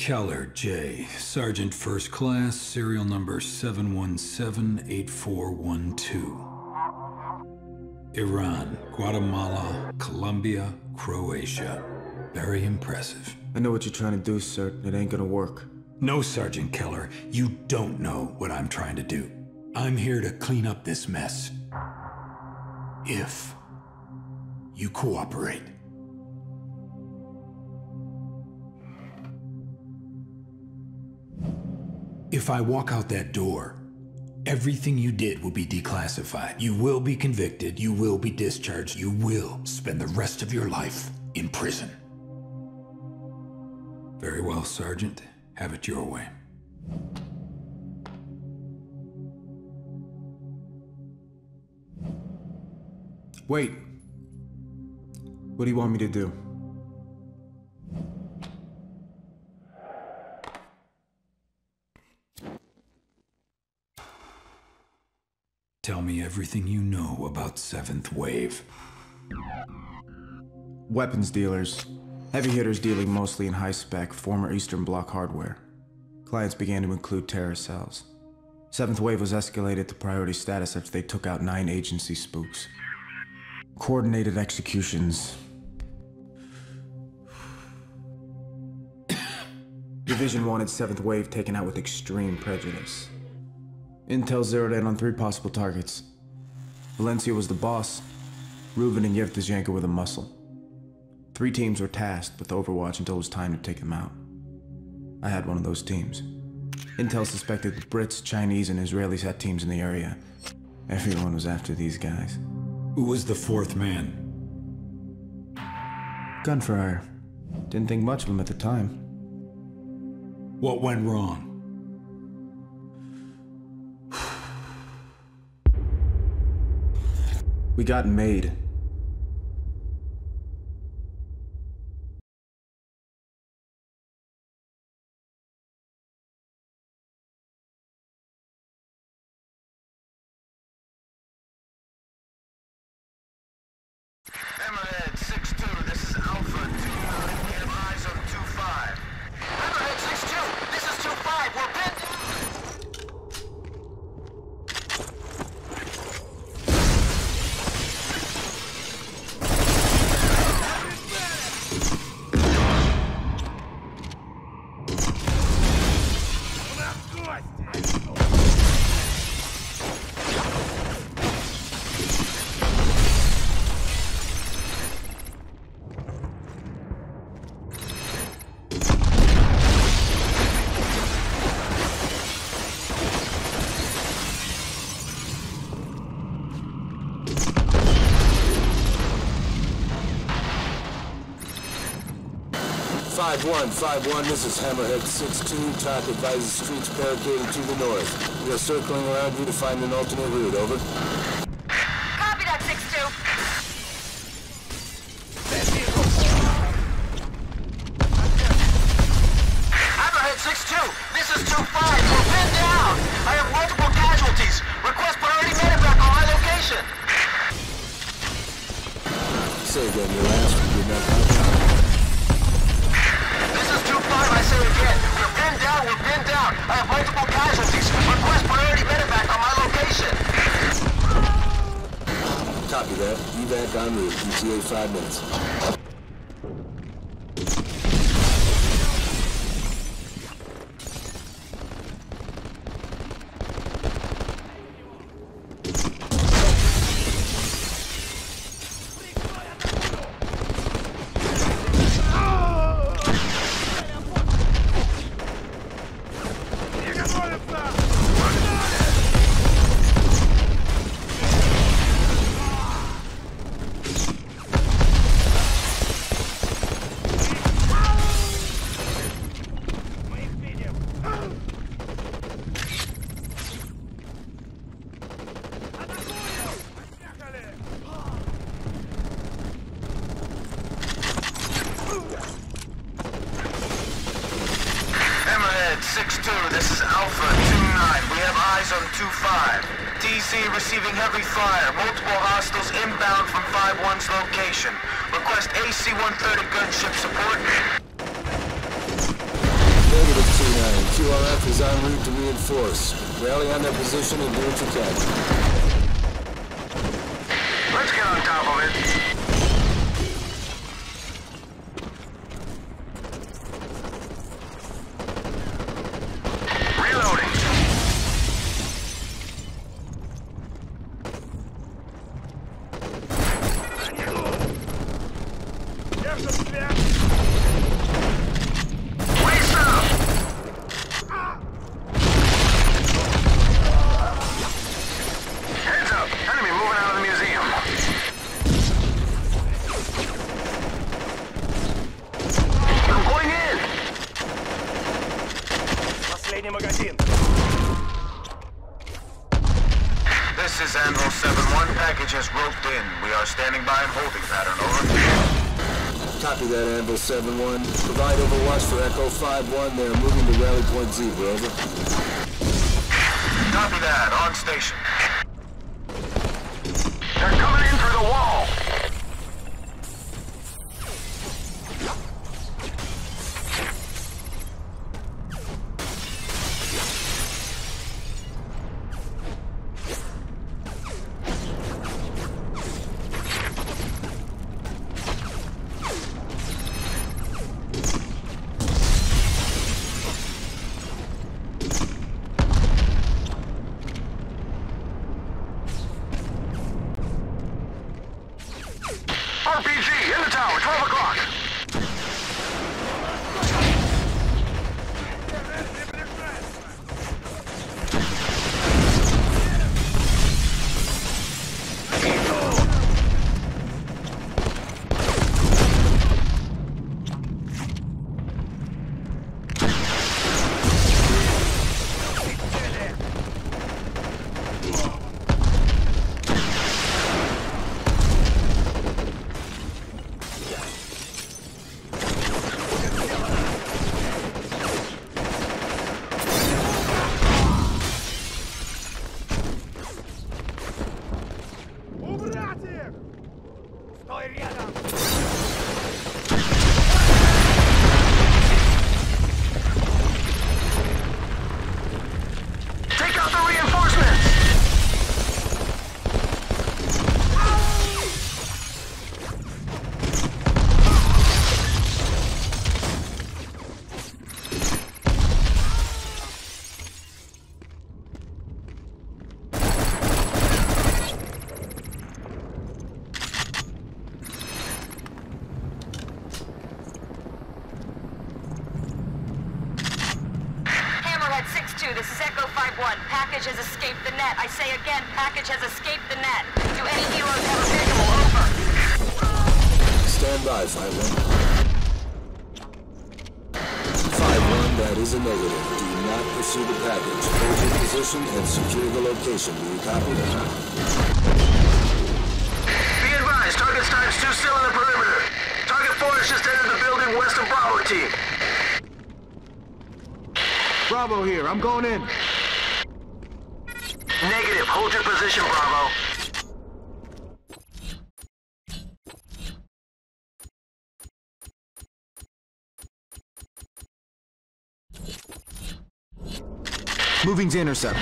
Keller, J. Sergeant First Class, serial number 7178412. Iran, Guatemala, Colombia, Croatia. Very impressive. I know what you're trying to do, sir. It ain't gonna work. No, Sergeant Keller, you don't know what I'm trying to do. I'm here to clean up this mess. If you cooperate. If I walk out that door, everything you did will be declassified. You will be convicted, you will be discharged, you will spend the rest of your life in prison. Very well, Sergeant. Have it your way. Wait. What do you want me to do? Tell me everything you know about Seventh Wave. Weapons dealers. Heavy hitters dealing mostly in high-spec, former Eastern Bloc hardware. Clients began to include terror cells. Seventh Wave was escalated to priority status after they took out 9 agency spooks. Coordinated executions. Division wanted Seventh Wave taken out with extreme prejudice. Intel zeroed in on 3 possible targets. Valencia was the boss. Reuben and Yevtushenko were the muscle. 3 teams were tasked with Overwatch until it was time to take them out. I had one of those teams. Intel suspected the Brits, Chinese, and Israelis had teams in the area. Everyone was after these guys. Who was the 4th man? Gunfire. Didn't think much of him at the time. What went wrong? We got made. Hammerhead 6-2, this is Alpha 2-9. We have eyes on 2-5. Hammerhead 6-2, this is 2-5. We're pinned. Five one, this is Hammerhead 6-2. TOC advises streets barricaded to the north. We are circling around you to find an alternate route, over. Copy that, 6-2. Hammerhead 6-2, this is 2-5. We're pinned down. I have multiple casualties. Request priority medevac on my location. Say again, your last one did not come. I say again, we're pinned down, we're pinned down. I have multiple casualties. Request priority medevac on my location. Copy that. Evac en route. ETA 5 minutes. 6-2, this is Alpha 2-9. We have eyes on 2-5. DC receiving heavy fire. Multiple hostiles inbound from 5-1's location. Request AC-130 gunship support. 2-9. QRF is en route to reinforce. Rally on their position and do what you can. Let's get on top of it. Reloading. Waist up! Heads up! Enemy moving out of the museum. I'm going in! Последний магазин. This is Anvil 7-1. Package has roped in. We are standing by in holding pattern, over. Copy that, Anvil 7-1. Provide overwatch for Echo 5-1. They are moving to Rally Point Zebra, over. Copy that. On station. They're coming in through the wall. RPG in the tower, 12 o'clock. Стой рядом! Take out the reinforcements! Hammerhead 6-2, this is Echo 5-1. Package has escaped the net. I say again, package has escaped the net. Do any heroes have a visual? Over. Stand by, 5-1. 5-1, that is a negative. Do not pursue the package. Hold your position and secure the location. Do you copy that? Be advised, target times 2 still in the perimeter. Target 4 has just entered the building west of Bravo team. Bravo here, I'm going in. Negative, hold your position, Bravo. Moving to intercept.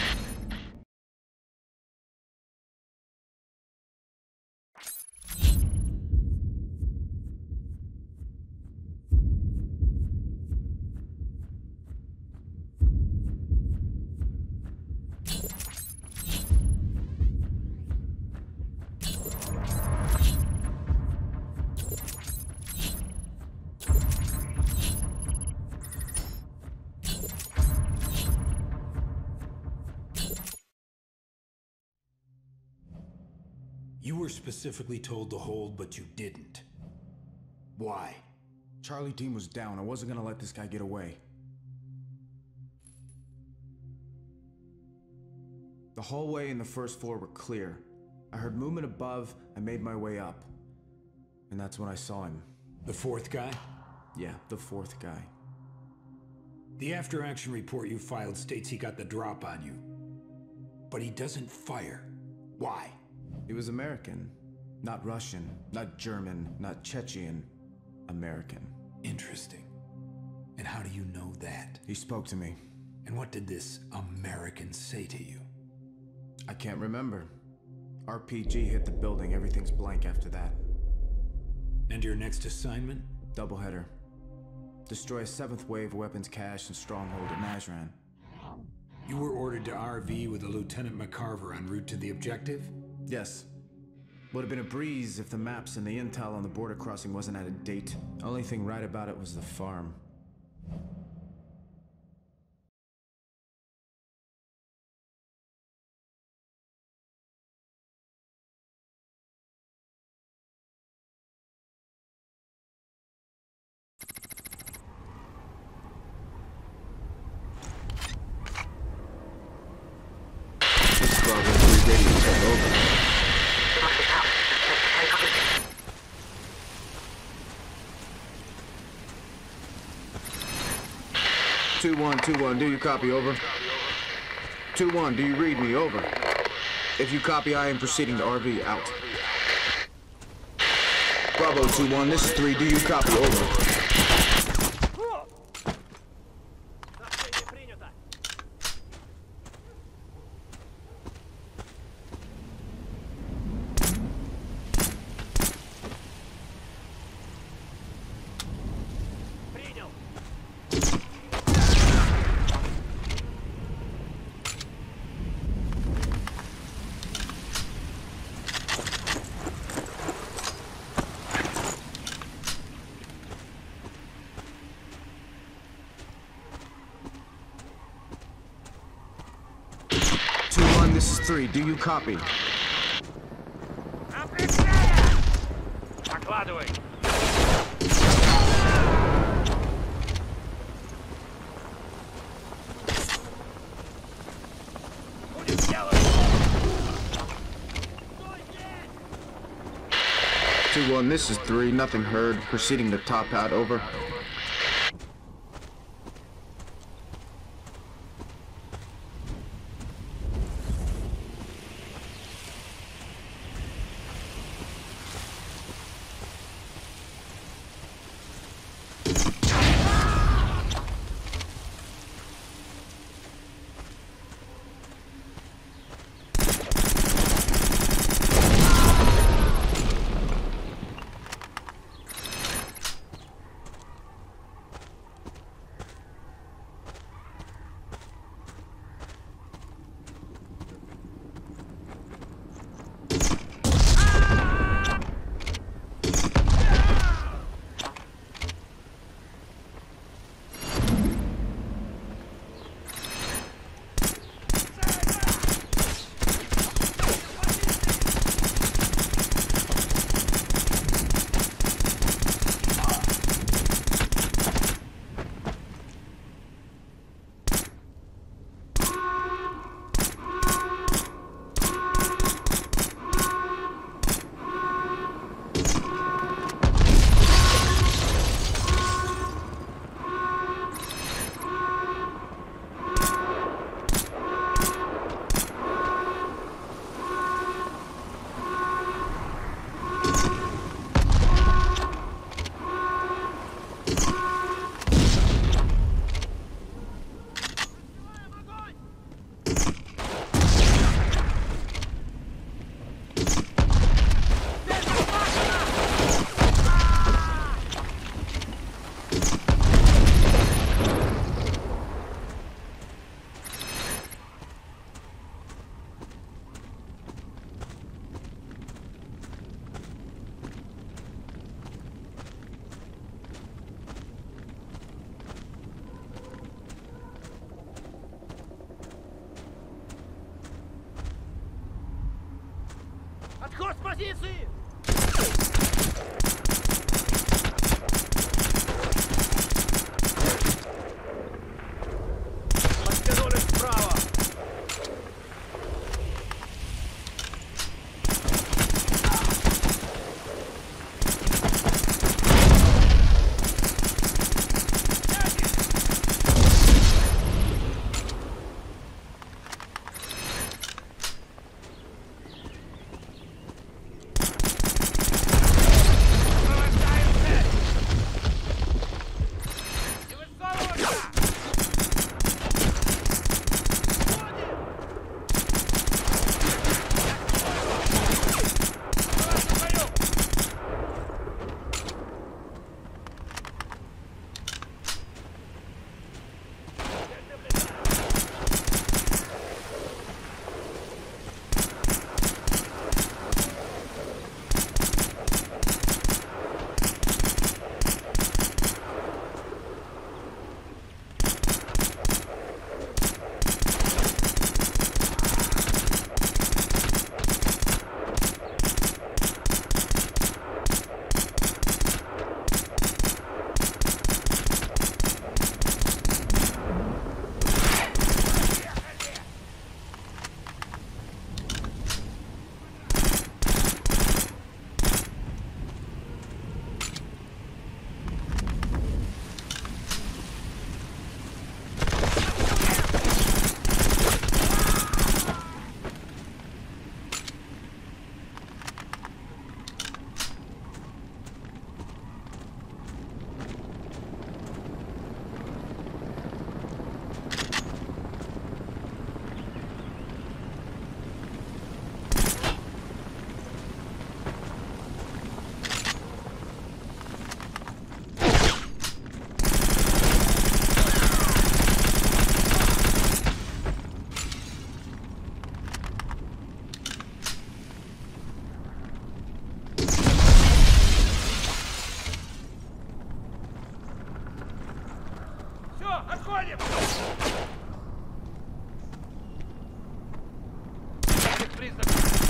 You were specifically told to hold, but you didn't. Why? Charlie team was down. I wasn't gonna let this guy get away. The hallway and the first floor were clear. I heard movement above, I made my way up. And that's when I saw him. The fourth guy? Yeah, the fourth guy. The after-action report you filed states he got the drop on you. But he doesn't fire. Why? He was American. Not Russian, not German, not Chechen. American. Interesting. And how do you know that? He spoke to me. And what did this American say to you? I can't remember. RPG hit the building. Everything's blank after that. And your next assignment? Doubleheader. Destroy a 7th wave weapons cache and stronghold at Nazran. You were ordered to RV with a Lieutenant McCarver en route to the objective? Yes. Would have been a breeze if the maps and the intel on the border crossing wasn't out of date. Only thing right about it was the farm. Bravo 3 radio check, over. 2-1, do you copy, over? 2-1, do you read me, over? If you copy, I am proceeding to RV, out. Bravo 2-1, this is 3, do you copy, over? This is 3, do you copy? Докладывай. Будем делать. 2-1, this is 3, nothing heard. Proceeding to top out, over. Отход с позиции! Подтянулись справа! Отходим! Признак.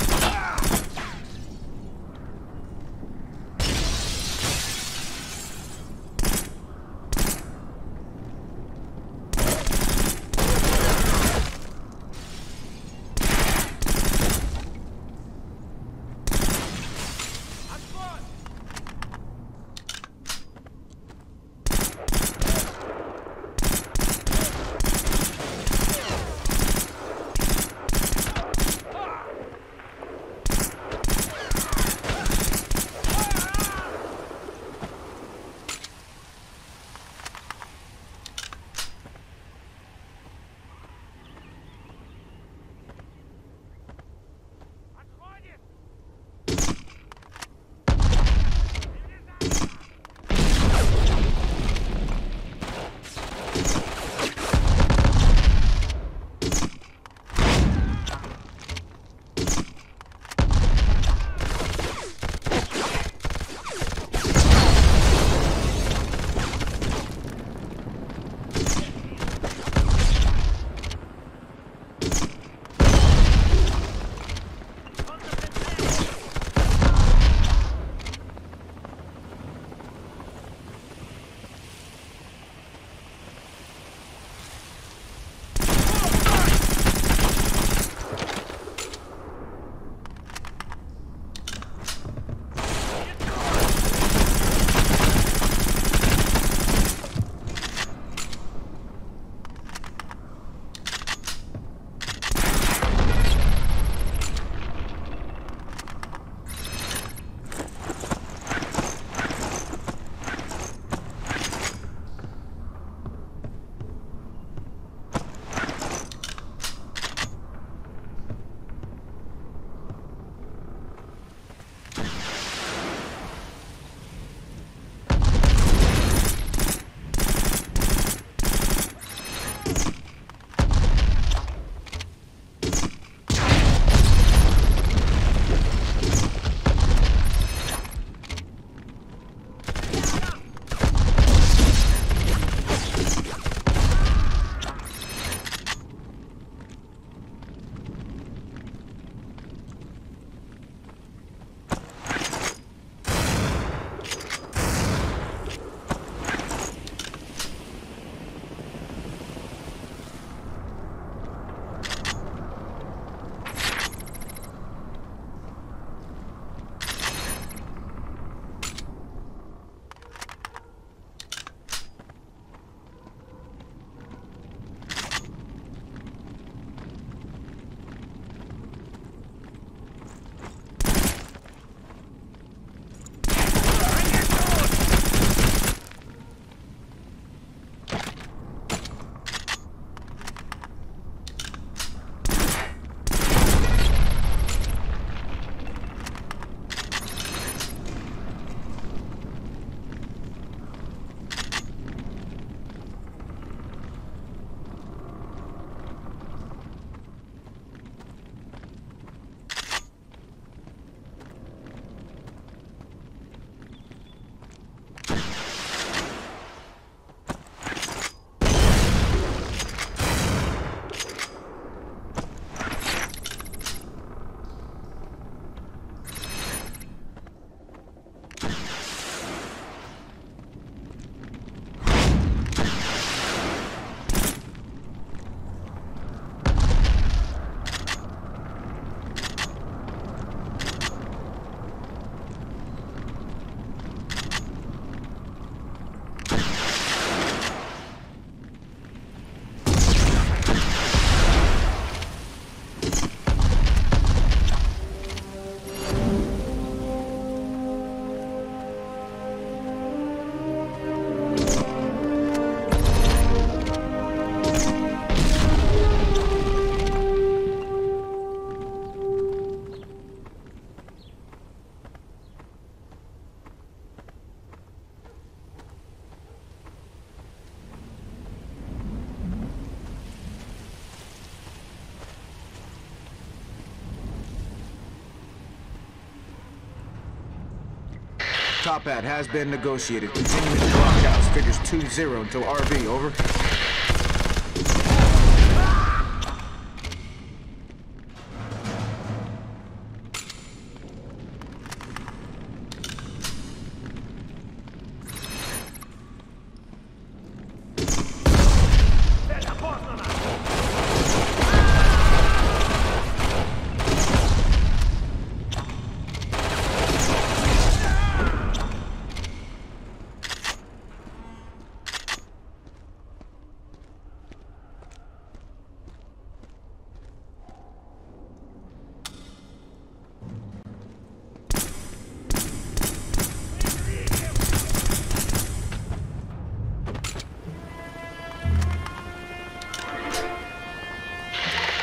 Top hat has been negotiated. Continuing to blockhouse. Figures 2-0 until RV, over.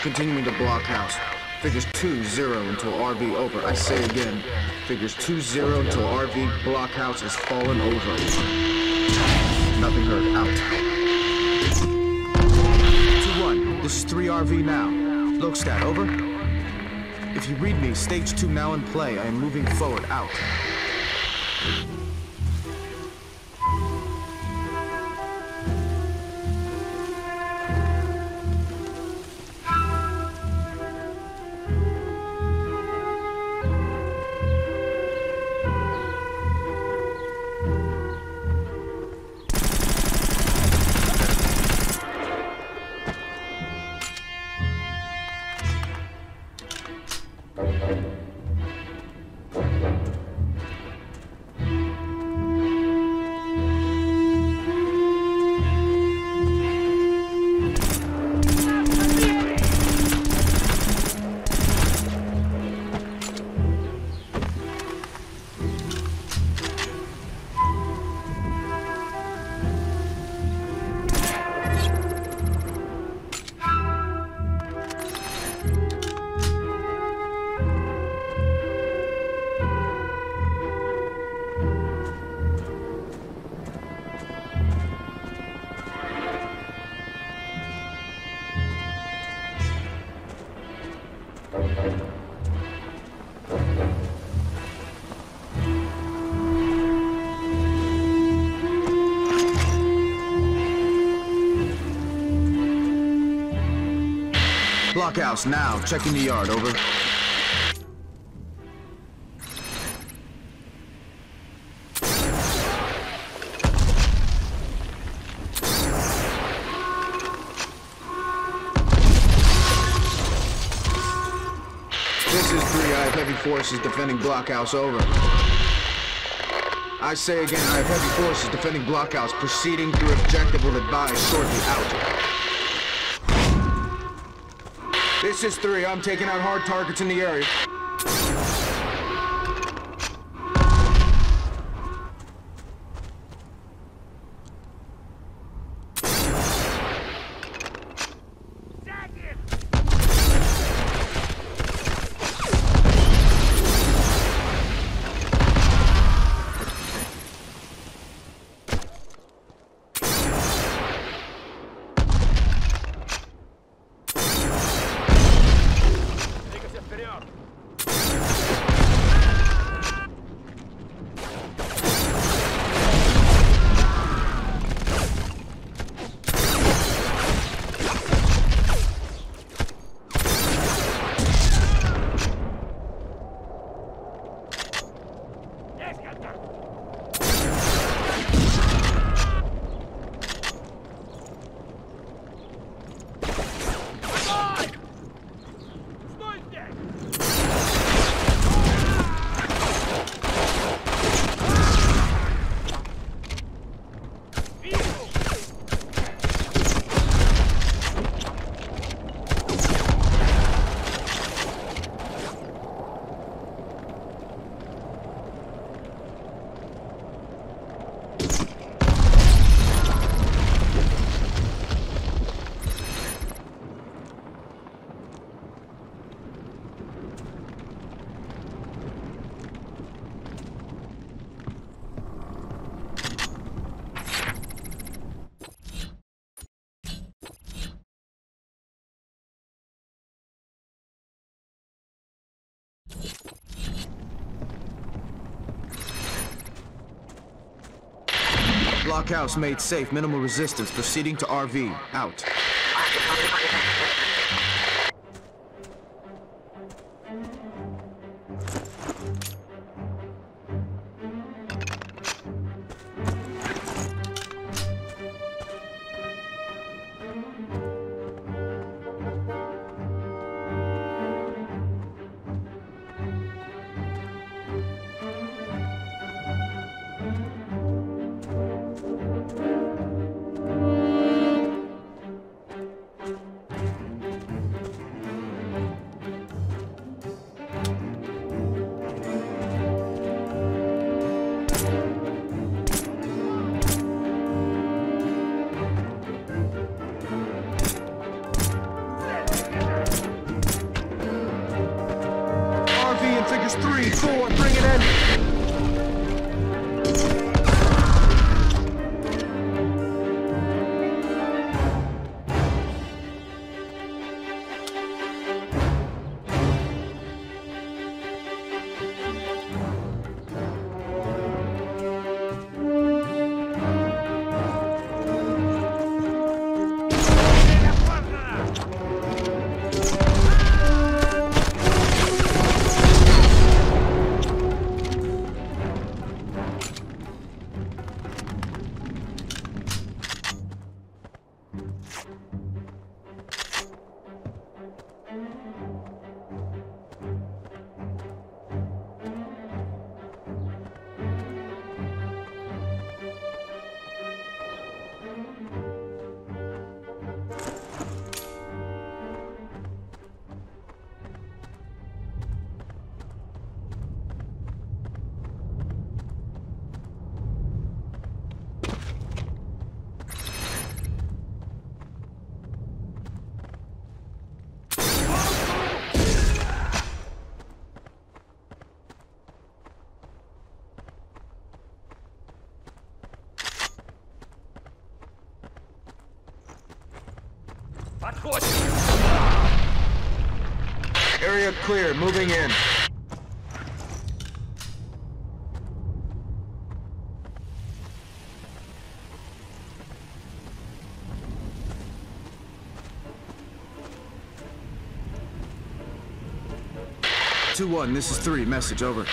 Continuing to blockhouse. Figures 2-0 until RV over. I say again, figures 2-0 until RV blockhouse is fallen over. Nothing heard, out. 2-1, this is 3 RV now. Lokestat, over. If you read me, stage 2 now in play. I am moving forward, out. Blockhouse now, checking the yard, over. This is 3, I have heavy forces defending blockhouse, over. I say again, I have heavy forces defending blockhouse, proceeding through objective will advise shortly, out. This is 3, I'm taking out hard targets in the area. Blockhouse made safe, minimal resistance, proceeding to RV, out. 3-4, bring it in! Подходим! Area clear, moving in. Two 1, this is 3. Message over.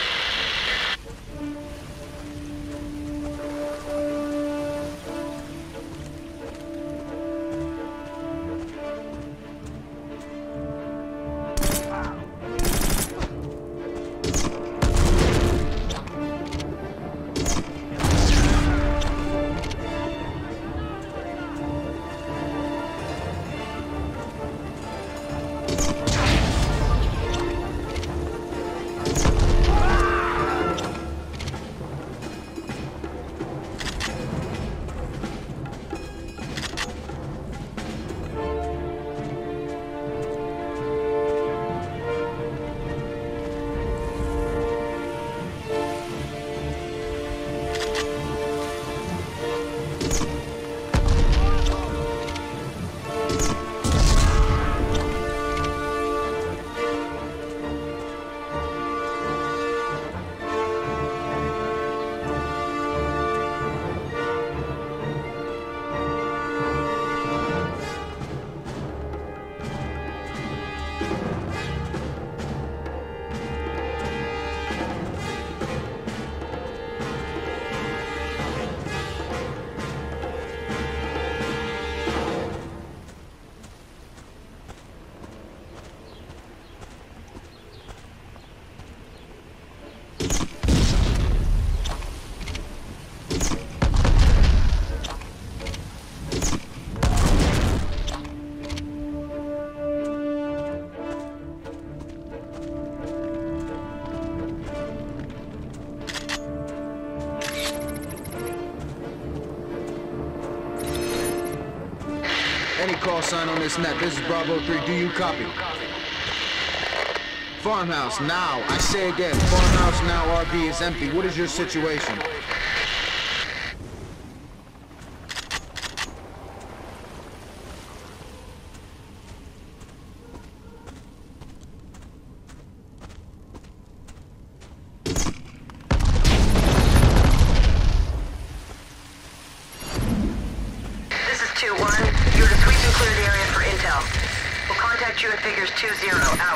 Any call sign on this net. This is Bravo 3. Do you copy? Farmhouse, now. I say again, farmhouse now, RV is empty. What is your situation? This is 2-1. You're to sweep and clear the area for intel. We'll contact you at figures 2-0. Out.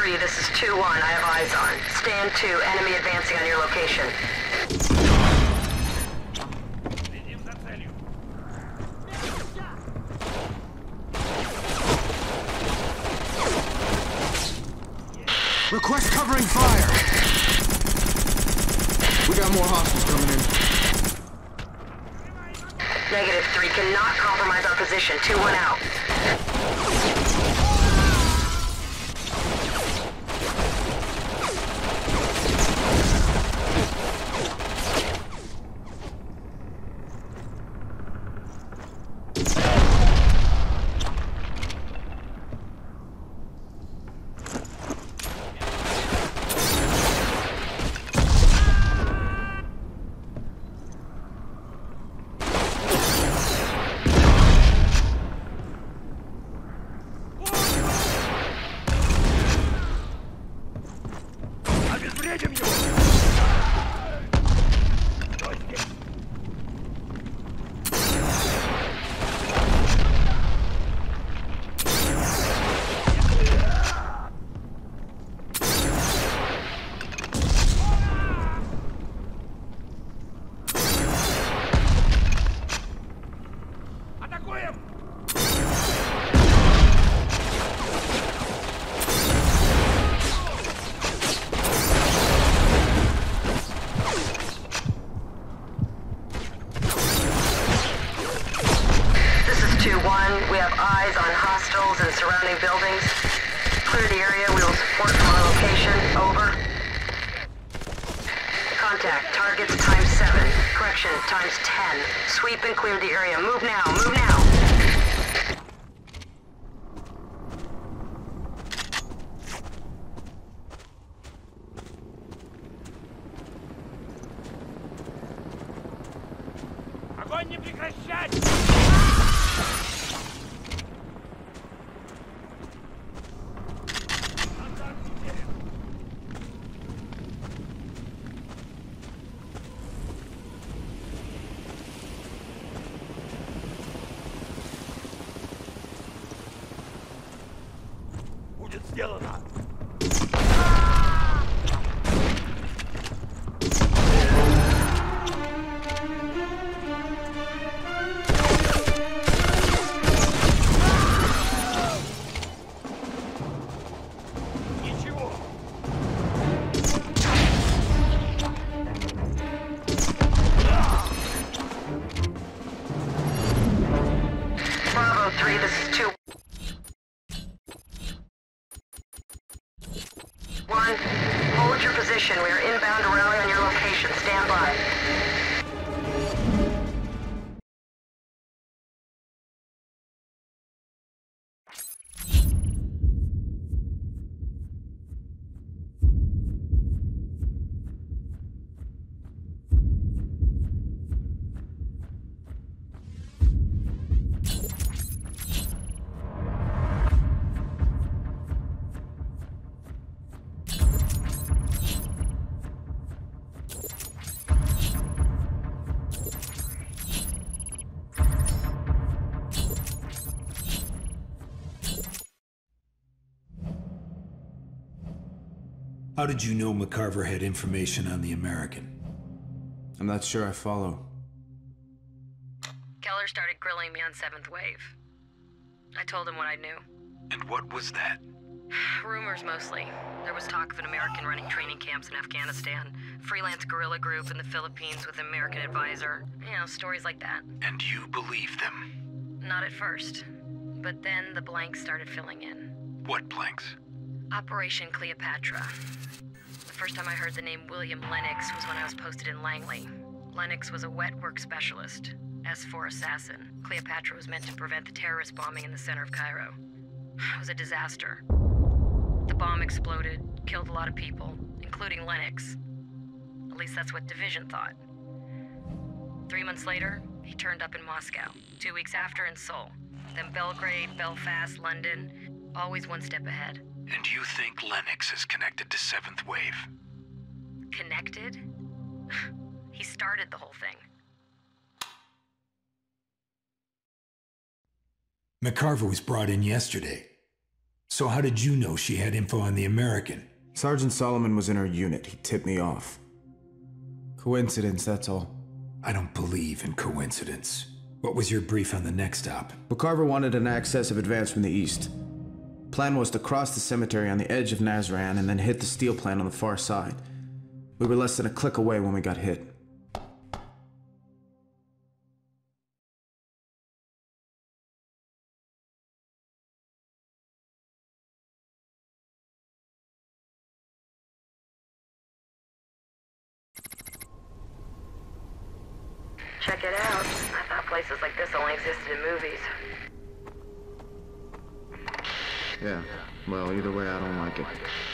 3, this is 2-1. I have eyes on. Stand 2, enemy advancing on your location. Следим за целью. Request covering fire! We got more hostiles coming in. Negative 3, cannot compromise our position. 2-1 out. Обезвредим его! Кто здесь? Атакуем! This is 2-1. We have eyes on hostiles and surrounding buildings. Clear the area. We will support from our location. Over. Contact. Targets ×7. Correction, ×10. Sweep and clear the area. Move now. Move now. Огонь не прекращать! Контакт утерян. Будет сделано! Ничего! Bravo 3, this is 2-1. Hold your position. We are inbound to rally on your location. Stand by. How did you know McCarver had information on the American? I'm not sure I follow. Keller started grilling me on 7th Wave. I told him what I knew. And what was that? Rumors mostly. There was talk of an American running training camps in Afghanistan, freelance guerrilla group in the Philippines with an American advisor. You know, stories like that. And you believed them? Not at first. But then the blanks started filling in. What blanks? Operation Cleopatra. The first time I heard the name William Lennox was when I was posted in Langley. Lennox was a wet work specialist, S4 assassin. Cleopatra was meant to prevent the terrorist bombing in the center of Cairo. It was a disaster. The bomb exploded, killed a lot of people, including Lennox. At least that's what Division thought. 3 months later, he turned up in Moscow. 2 weeks after in Seoul. Then Belgrade, Belfast, London. Always one step ahead. And you think Lennox is connected to 7th Wave? Connected? He started the whole thing. McCarver was brought in yesterday. So how did you know she had info on the American? Sergeant Solomon was in her unit. He tipped me off. Coincidence, that's all. I don't believe in coincidence. What was your brief on the next stop? McCarver wanted an access of advance from the east. Plan was to cross the cemetery on the edge of Nazran and then hit the steel plant on the far side. We were less than a click away when we got hit. Check it out. I thought places like this only existed in movies. Yeah, well, either way, I don't like it.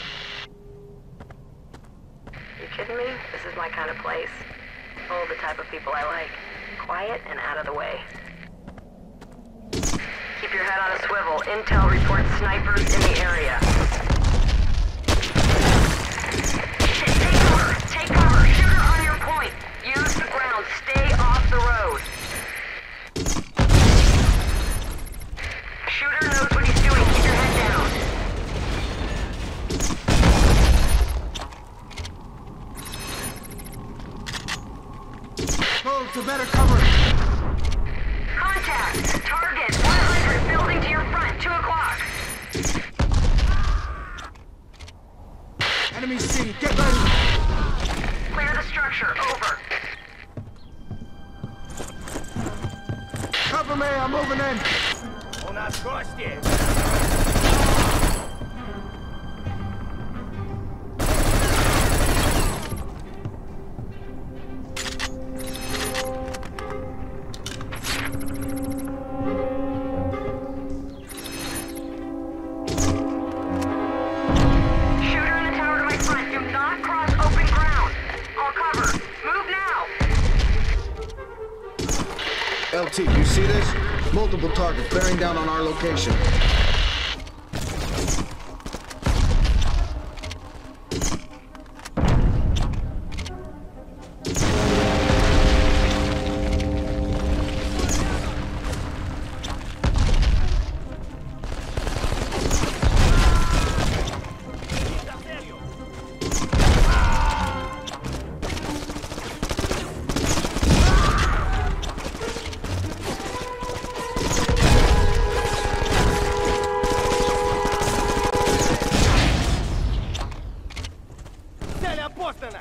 You kidding me? This is my kind of place. Full of the type of people I like. Quiet and out of the way. Keep your head on a swivel. Intel reports snipers in the area. Take cover! Take cover! Shooter on your point! Use the ground. Stay off the road. Shooter knows what he's doing. Keep your head down. Move to better cover! Contact! Target! 100 building to your front. 2 o'clock. Enemy C, get ready! Clear the structure. Over. Cover me, I'm moving in! У нас гости! Shooter in the tower to my front. Do not cross open ground. All cover. Move now. LT, you see this? Multiple targets bearing down on our location. Цель опознана!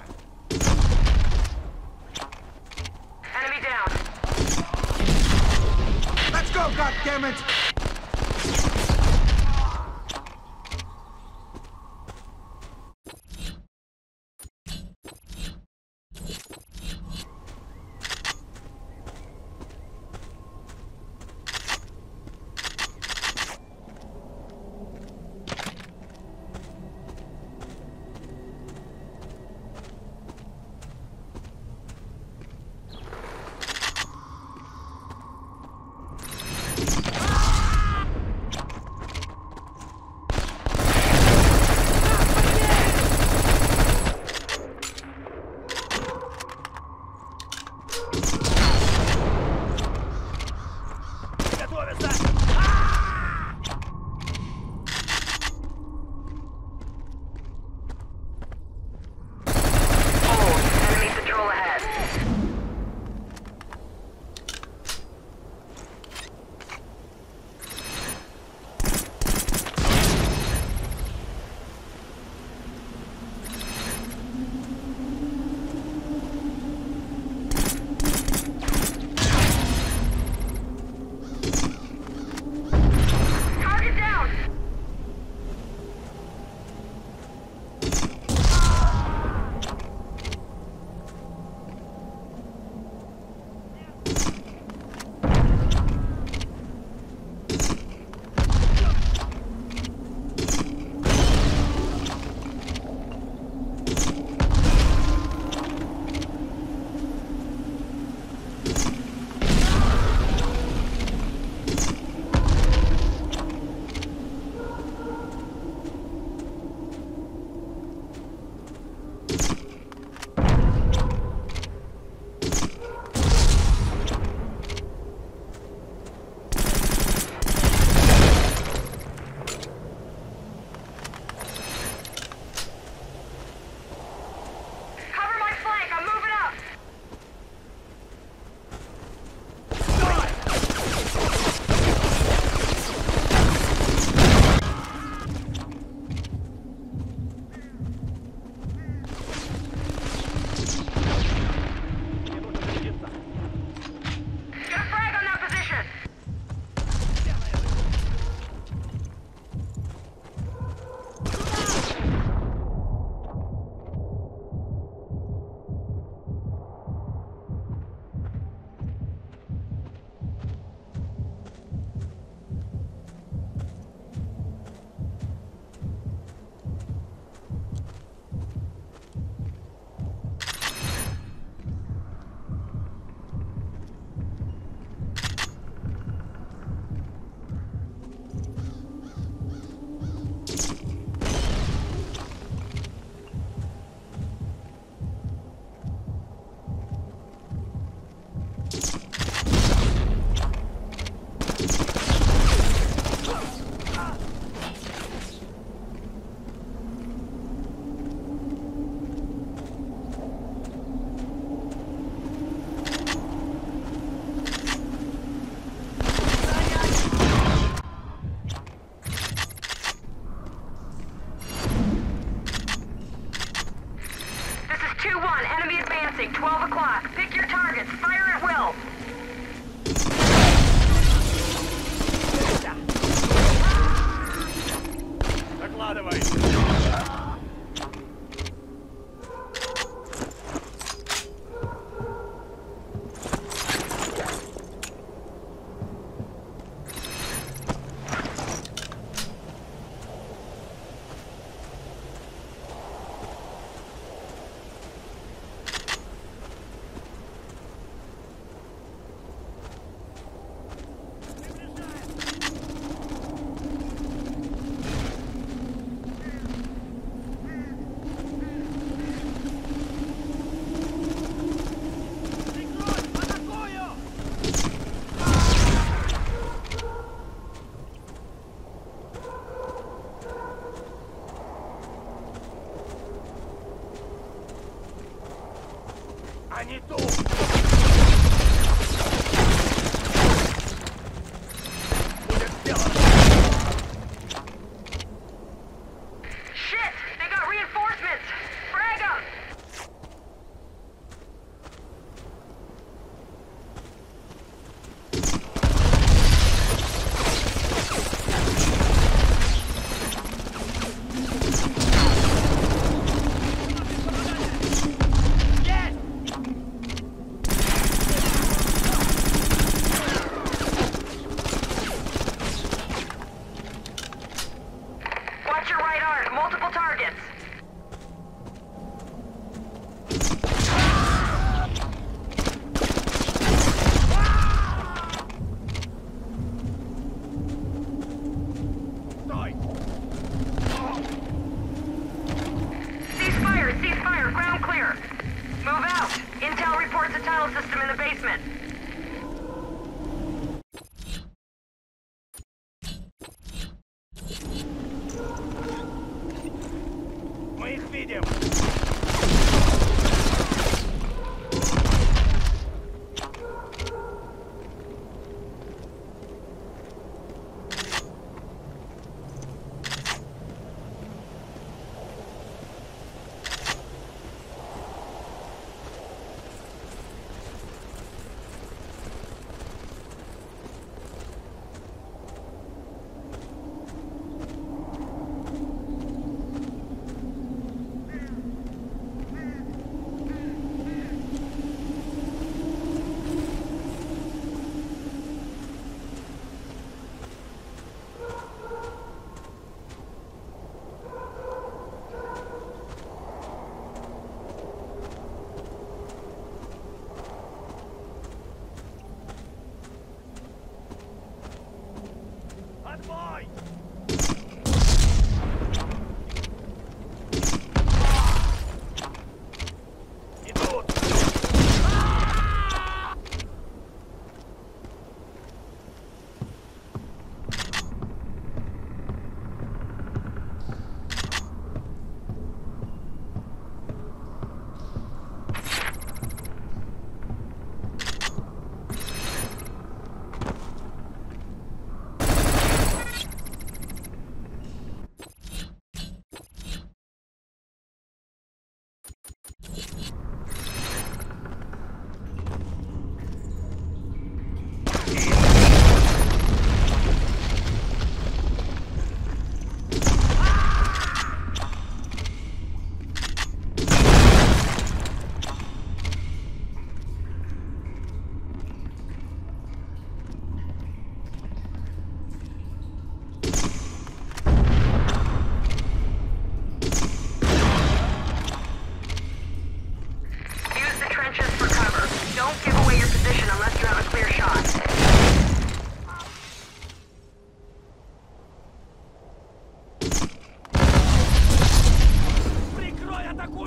Enemy down. Let's go, goddammit! Мне нужно зарядиться. Get a frag on that position! This is 2-1, enemy advancing, 12 o'clock. Pick your targets, fire at will. Докладывай. Они тут! Будет сделано! Shit! They got reinforcements! Frag 'em! Watch your right arc, multiple targets. Стой! Cease fire, ground clear. Move out. Intel reports a tunnel system in the basement. Мы их видим! Don't give away your position unless you have a clear shot. Прикрой, атакую!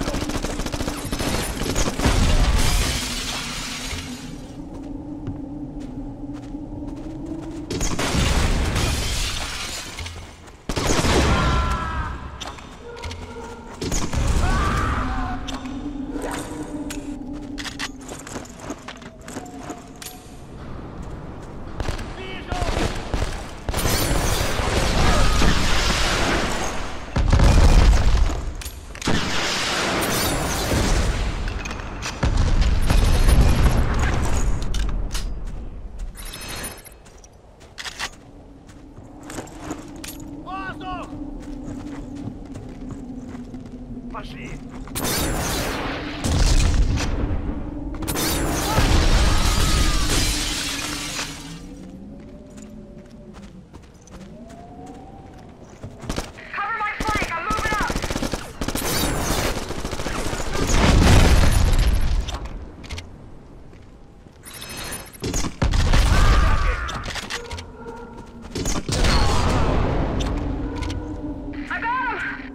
Воздух! Пошли! Cover my flank, I'm moving up! I got him!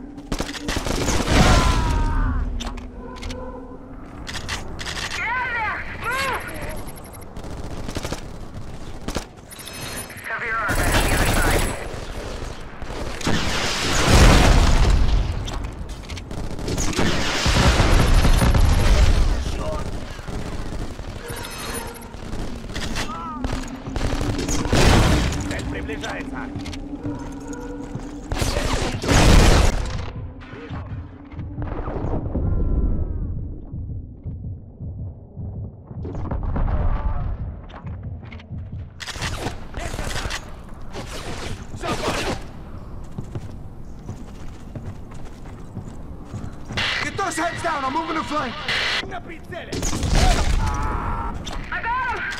Get out of there! Move! Cover your arm, man, on the other side. Цель приближается! Get those heads down! I'm moving to flank! На прицеле! I got him!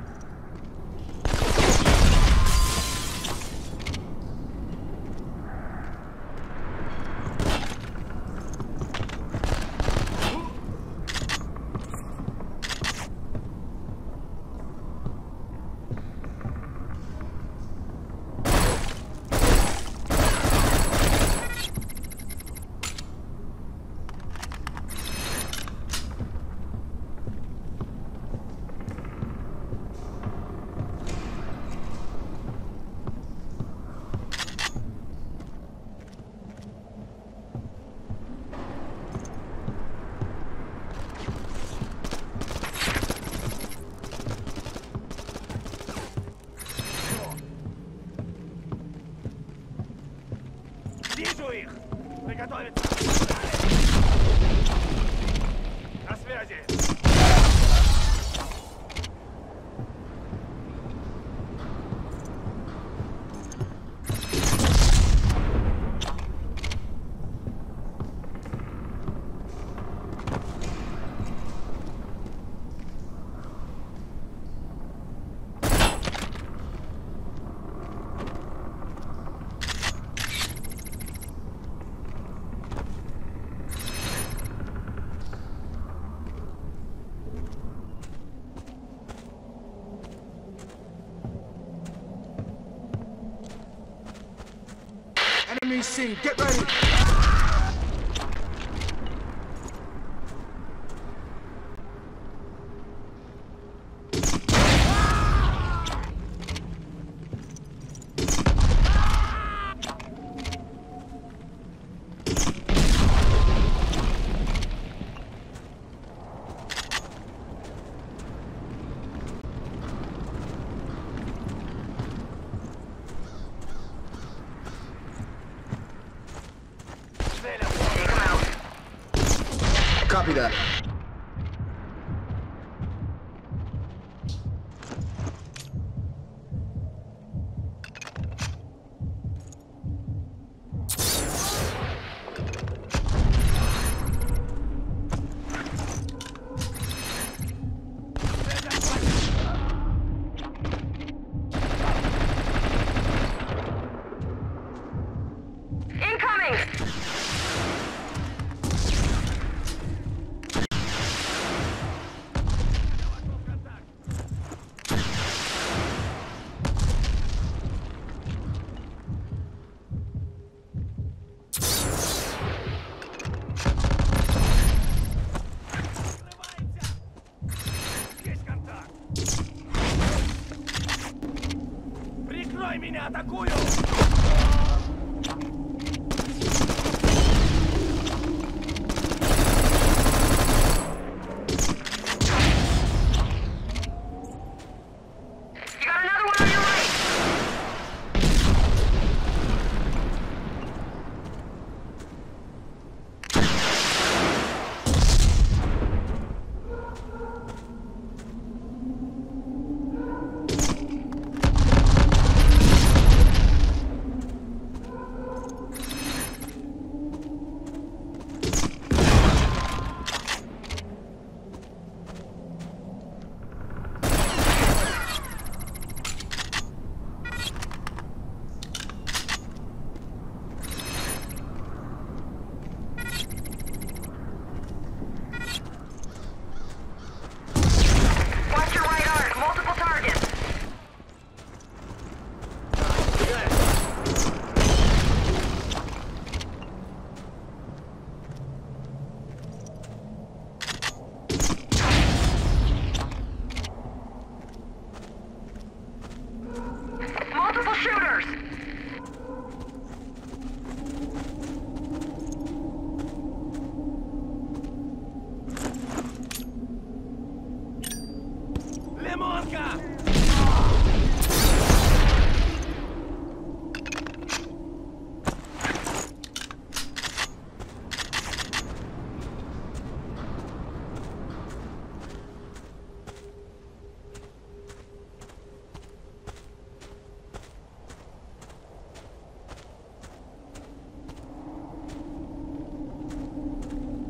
Вижу их! Приготовиться! На связи! Enemy C, get ready! Copy that. Incoming! Меня атакуют! You got another one on your right! Watch your right arc, multiple targets! Multiple shooters! Лимонка!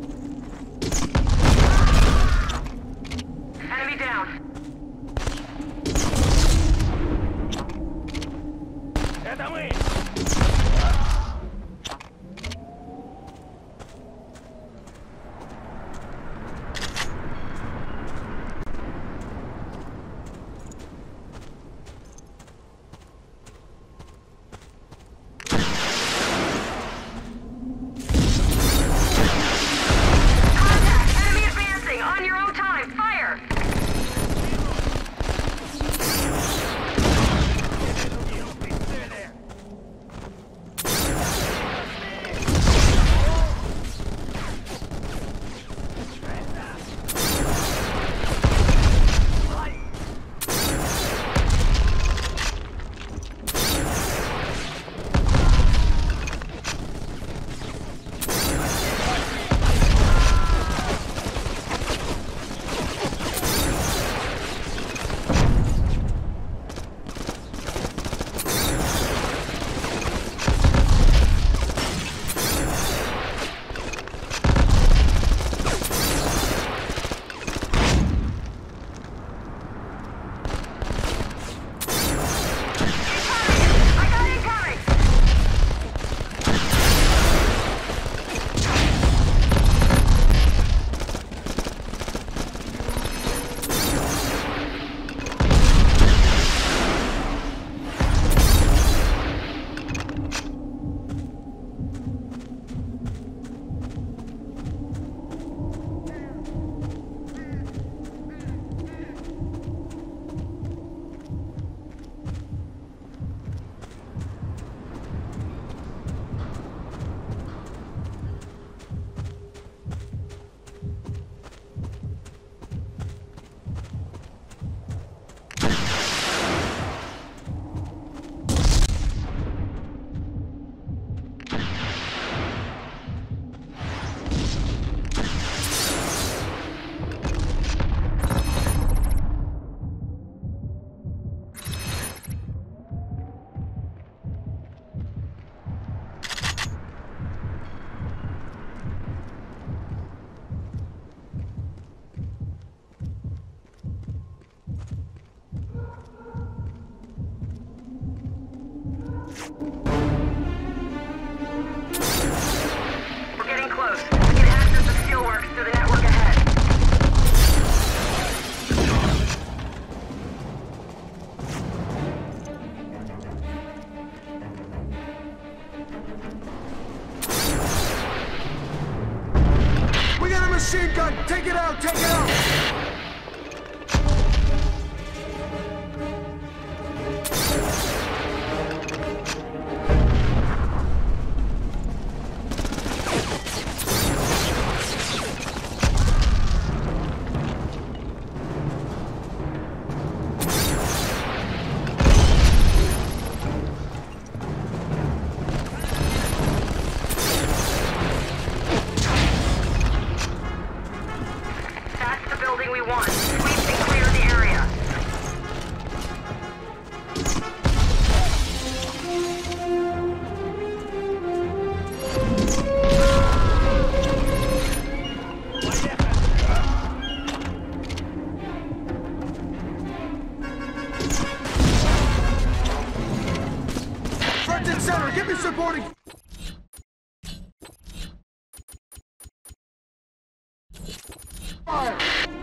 Enemy down. Target supporting! Fire!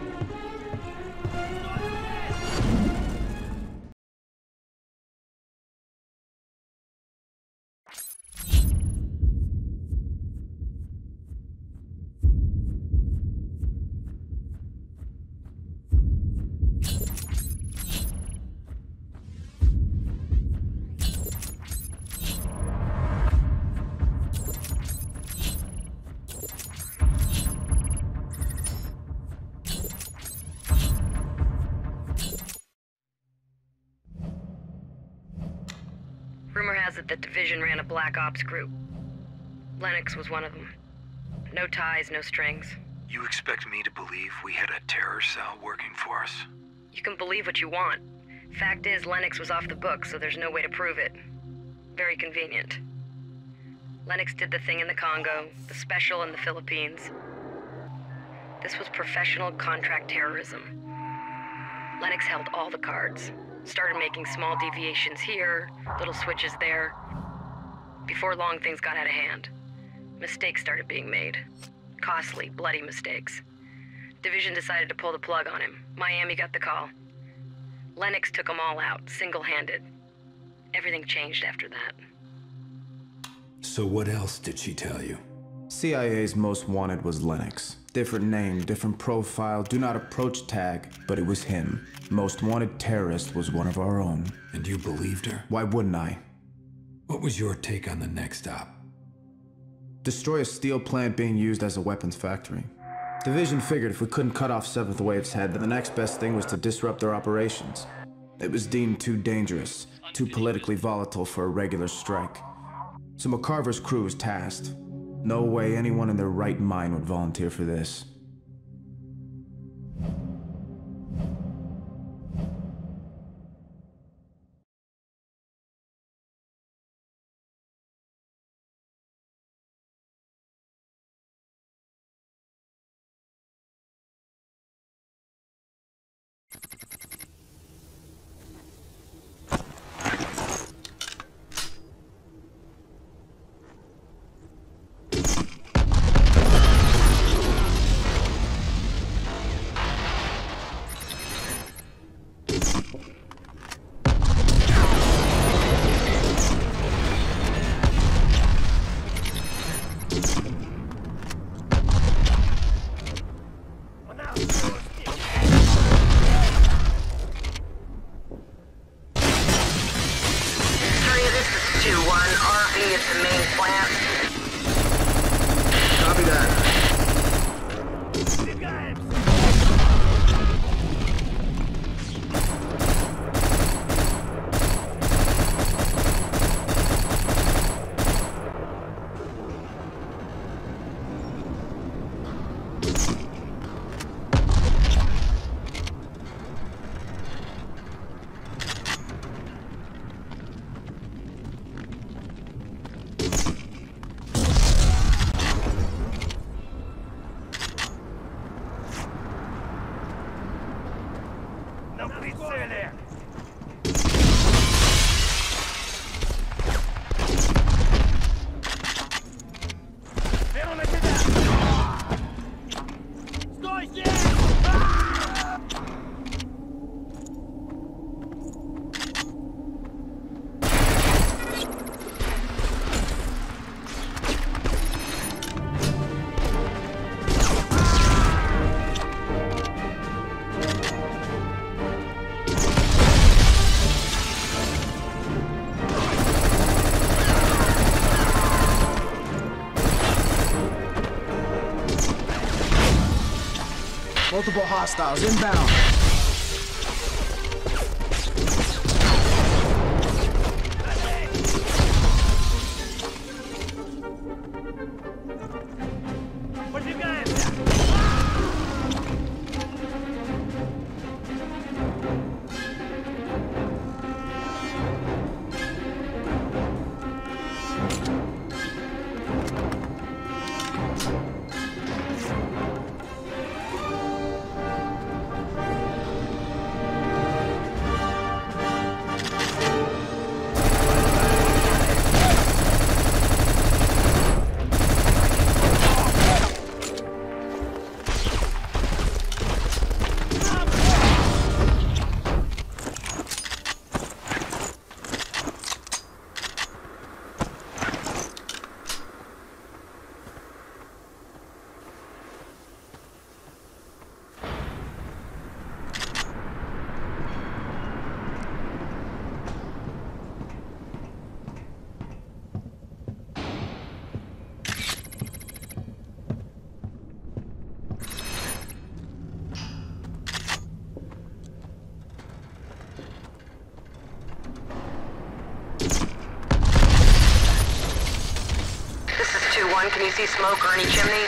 Rumor has it that Division ran a black ops group. Lennox was one of them. No ties, no strings. You expect me to believe we had a terror cell working for us? You can believe what you want. Fact is, Lennox was off the books, so there's no way to prove it. Very convenient. Lennox did the thing in the Congo, the special in the Philippines. This was professional contract terrorism. Lennox held all the cards. Started making small deviations here, little switches there. Before long, things got out of hand. Mistakes started being made. Costly, bloody mistakes. Division decided to pull the plug on him. Miami got the call. Lennox took them all out, single-handed. Everything changed after that. So what else did she tell you? CIA's most wanted was Lennox. Different name, different profile, do not approach tag, but it was him. Most wanted terrorist was one of our own. And you believed her? Why wouldn't I? What was your take on the next op? Destroy a steel plant being used as a weapons factory. Division figured if we couldn't cut off 7th Wave's head, then the next best thing was to disrupt their operations. It was deemed too dangerous, too politically volatile for a regular strike. So McCarver's crew was tasked. No way anyone in their right mind would volunteer for this. Multiple hostiles inbound. can you see smoke or any chimneys?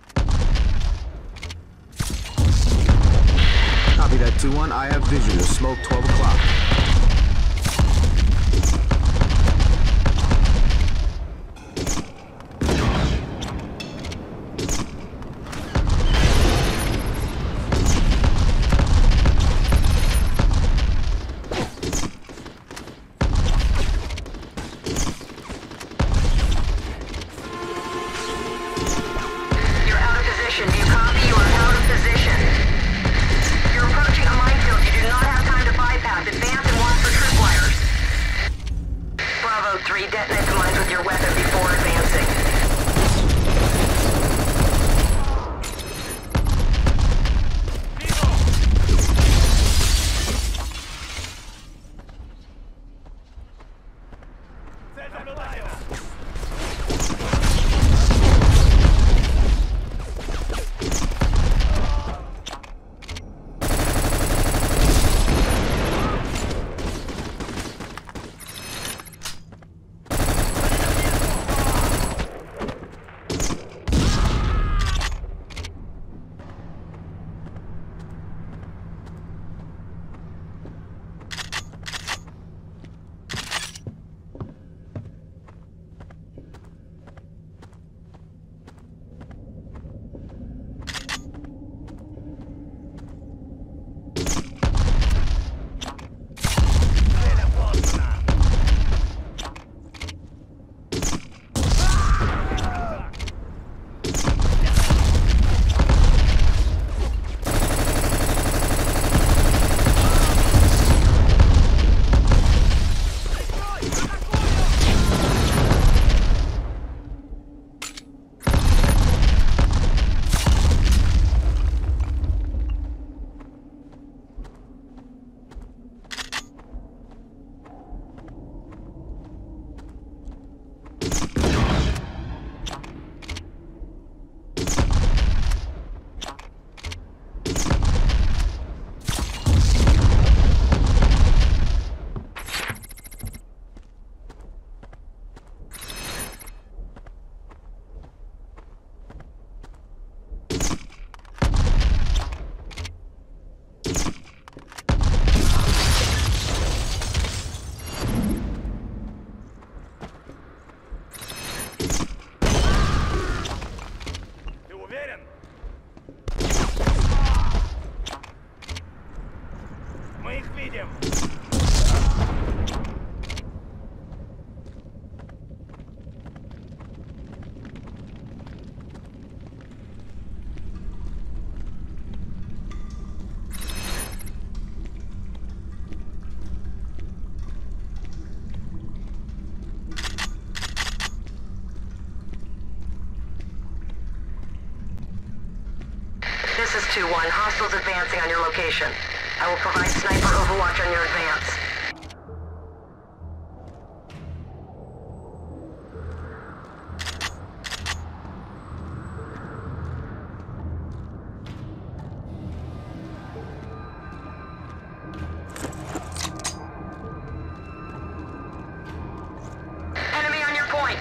Copy that, 2-1. I have visual. Smoke 12 o'clock. Detonate the mines with your weapon before advancing. Мы их видим. This is 2-1. Hostiles advancing on your location. I will provide sniper overwatch on your advance. Enemy on your point!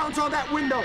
bounce on that window!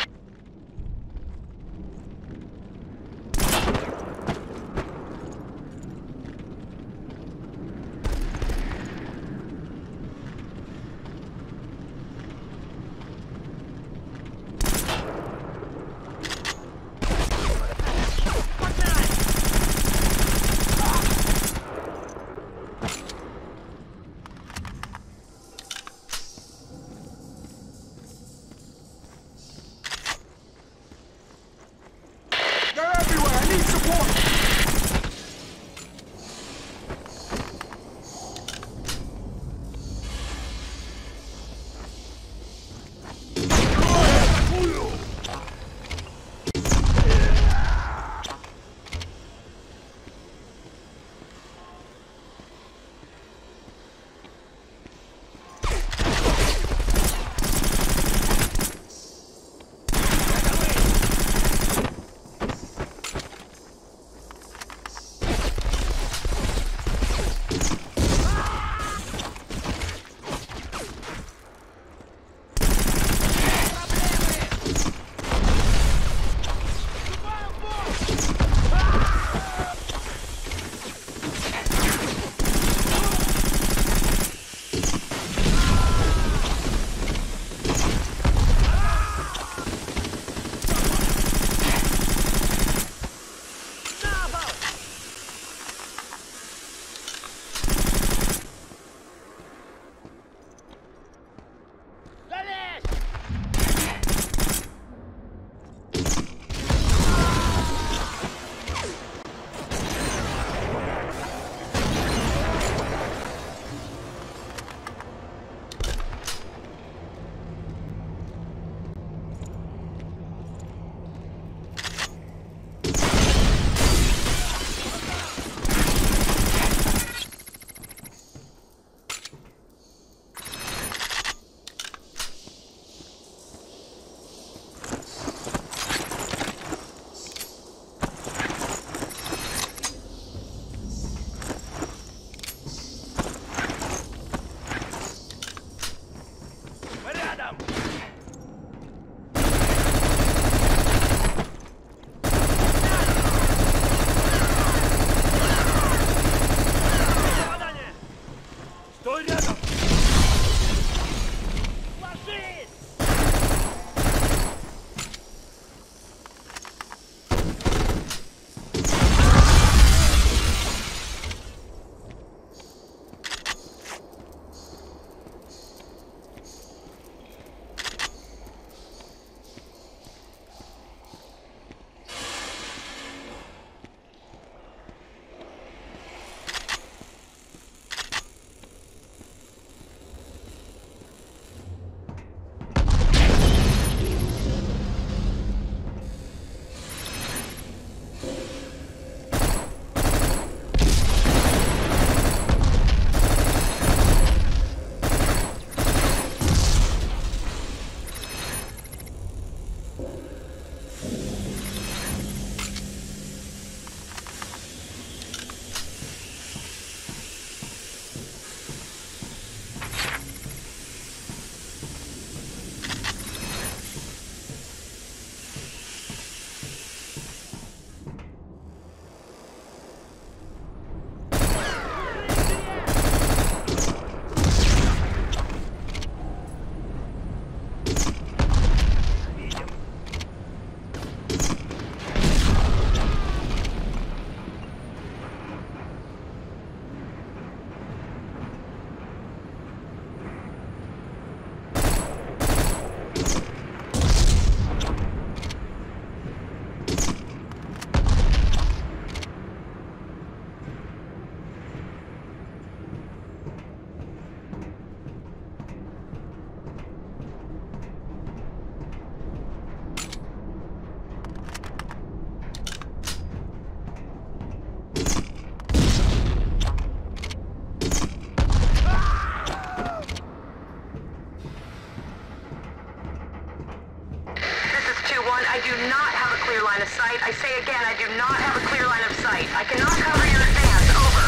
line of sight. I say again, I do not have a clear line of sight. I cannot cover your advance. Over.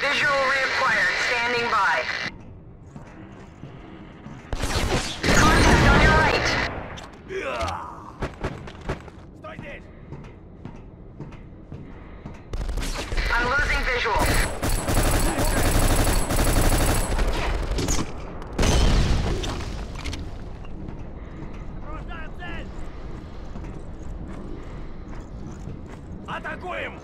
Visual reacquired. Standing by. Contact on your right. Стой здесь! I'm losing visual. Сопровождаем цель! Атакуем!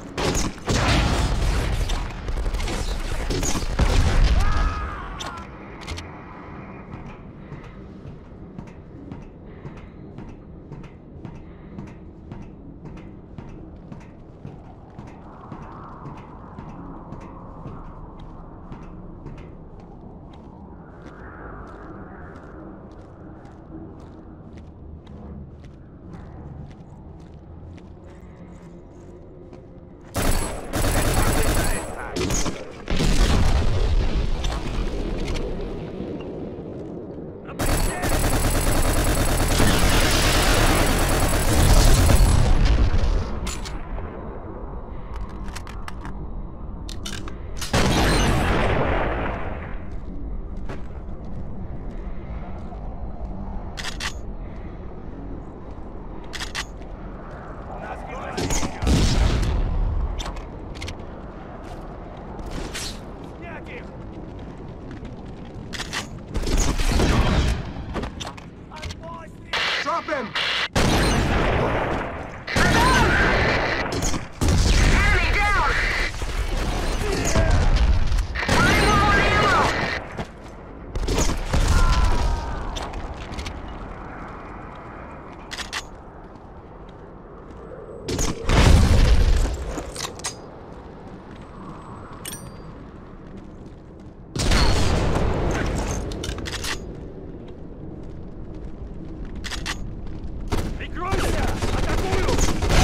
Drop him! Enemy down! Running low on ammo! Прикройся! Атакую!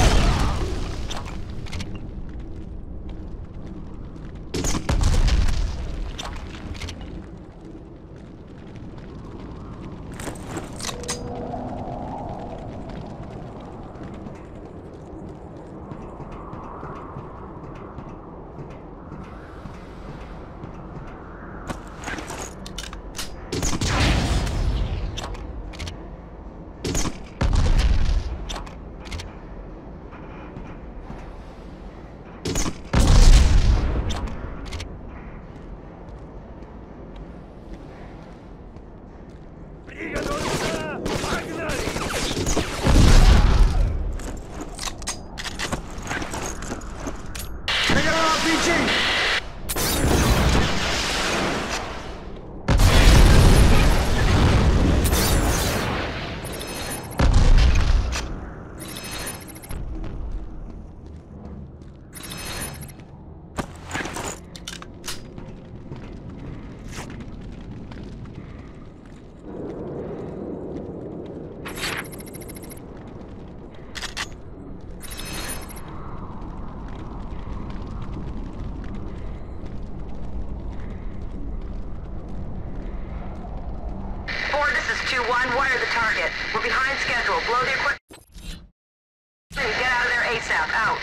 Приготовиться! Погнали! They got an RPG! Ford, this is 2-1. Wire the target. We're behind schedule. Blow the equipment and get out of there ASAP. Out.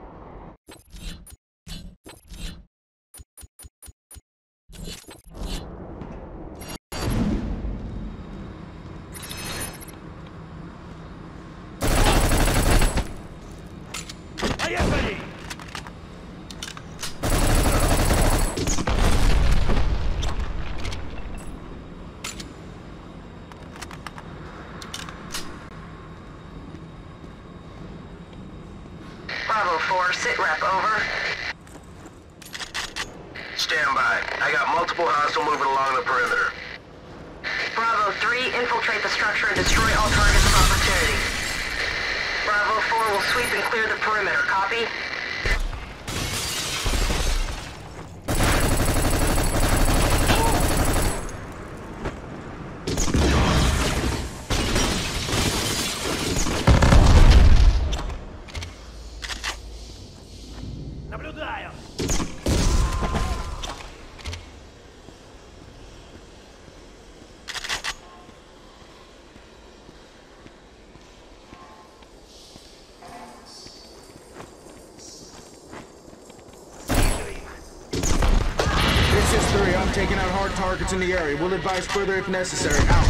Поехали! Bravo 4, sit rep, over. Stand by. I got multiple hostiles moving along the perimeter. Bravo 3, infiltrate the structure and destroy all targets of opportunity. Bravo 4 will sweep and clear the perimeter. Copy? Наблюдаю! This is 3. I'm taking out hard targets in the area. We'll advise further if necessary. Out.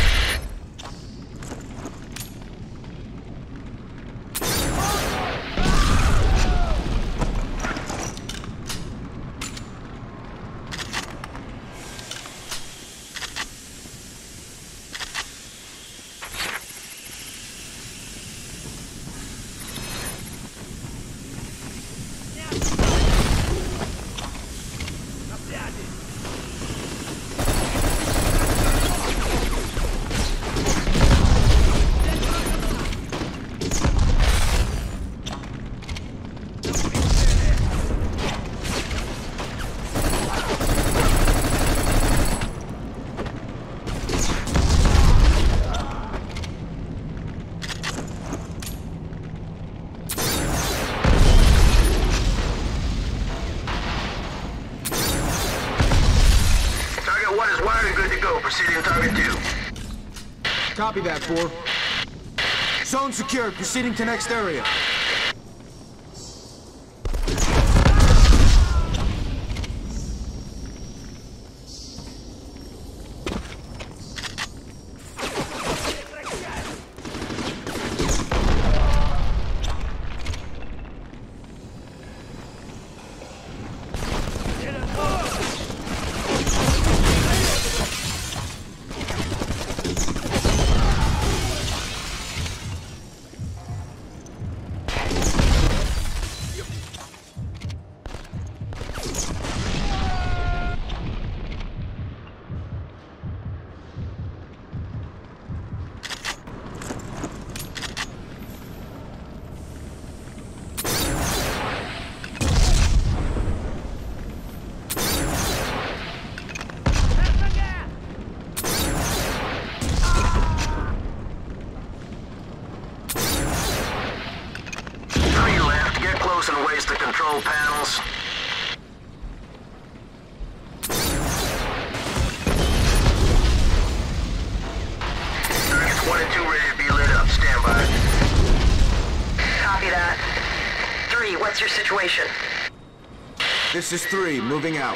Proceeding target 2. Copy that, 4. Zone secured. Proceeding to next area. And waste the control panels. Targets 1 and 2 ready to be lit up. Stand by. Copy that. 3, what's your situation? This is 3. Moving out.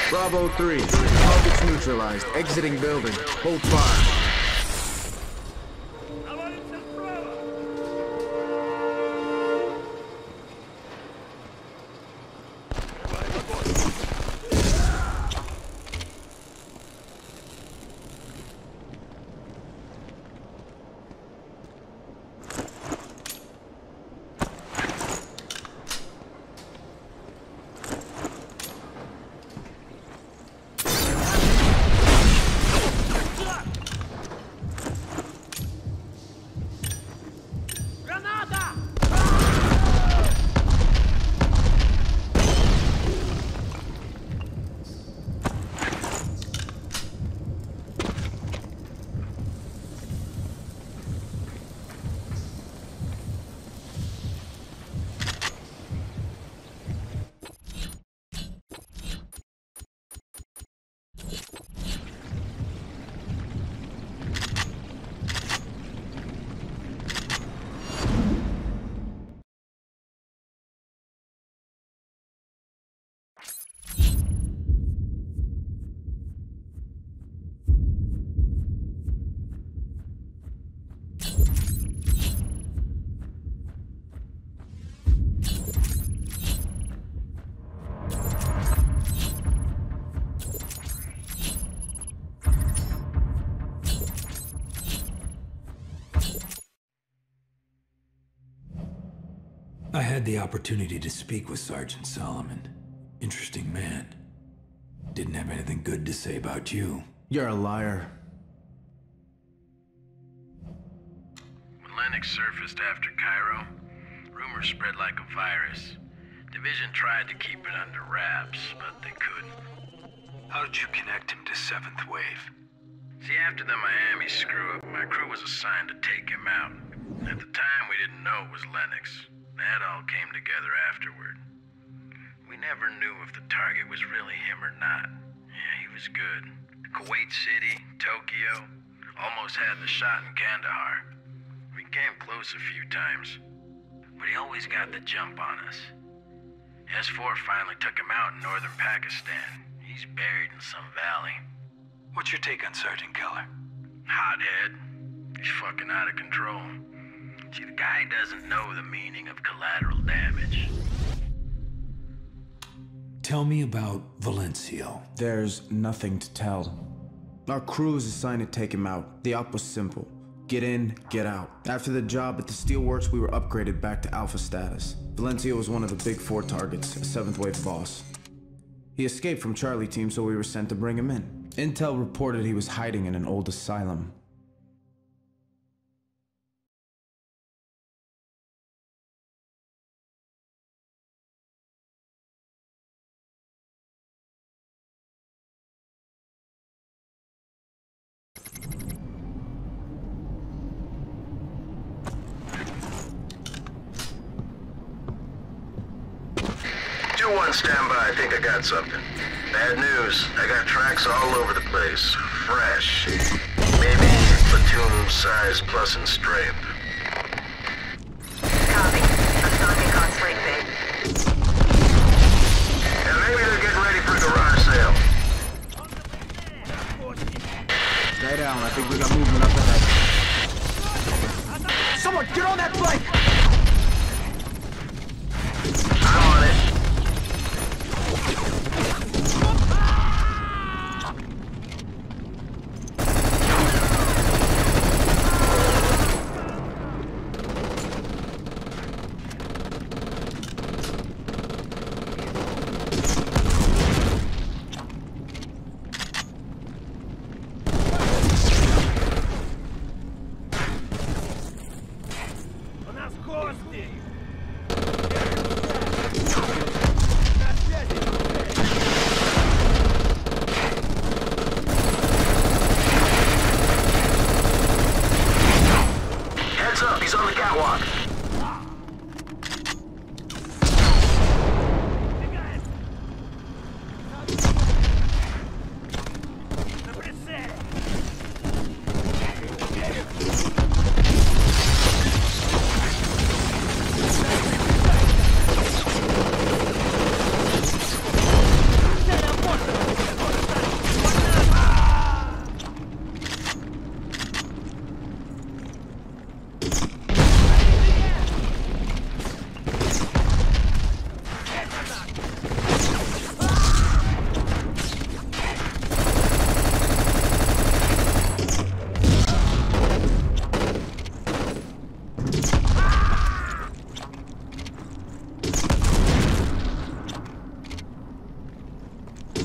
Bravo 3. Targets neutralized. Exiting building. Hold fire. Навалится справа! I had the opportunity to speak with Sergeant Solomon. Interesting man. Didn't have anything good to say about you. You're a liar. When Lennox surfaced after Cairo, rumors spread like a virus. Division tried to keep it under wraps, but they couldn't. How did you connect him to 7th Wave? See, after the Miami screw-up, my crew was assigned to take him out. At the time, we didn't know it was Lennox. That all came together afterward. We never knew if the target was really him or not. Yeah, he was good. Kuwait City, Tokyo, almost had the shot in Kandahar. We came close a few times, but he always got the jump on us. S4 finally took him out in northern Pakistan. He's buried in some valley. What's your take on Sergeant Keller? Hothead. He's fucking out of control. See, the guy doesn't know the meaning of collateral damage. Tell me about Valencio. There's nothing to tell. Our crew was assigned to take him out. The op was simple. Get in, get out. After the job at the steelworks, we were upgraded back to Alpha status. Valencio was one of the big 4 targets, a 7th Wave boss. He escaped from Charlie Team, so we were sent to bring him in. Intel reported he was hiding in an old asylum. Stand by, I think I got something. Bad news. I got tracks all over the place. Fresh. Maybe platoon size plus and strafe. Copy. I'm knocking on Slate Bay. And maybe they're getting ready for a garage sale. Stay down, I think we got movement up ahead. Someone, get on that flank! I'm on it.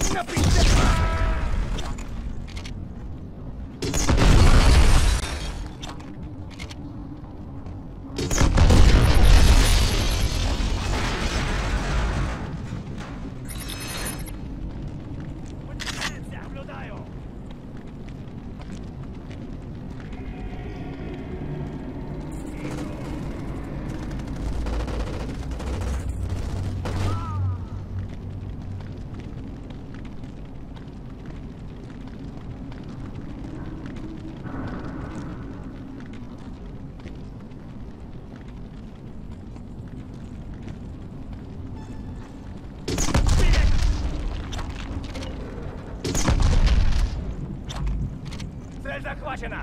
Цель захвачена!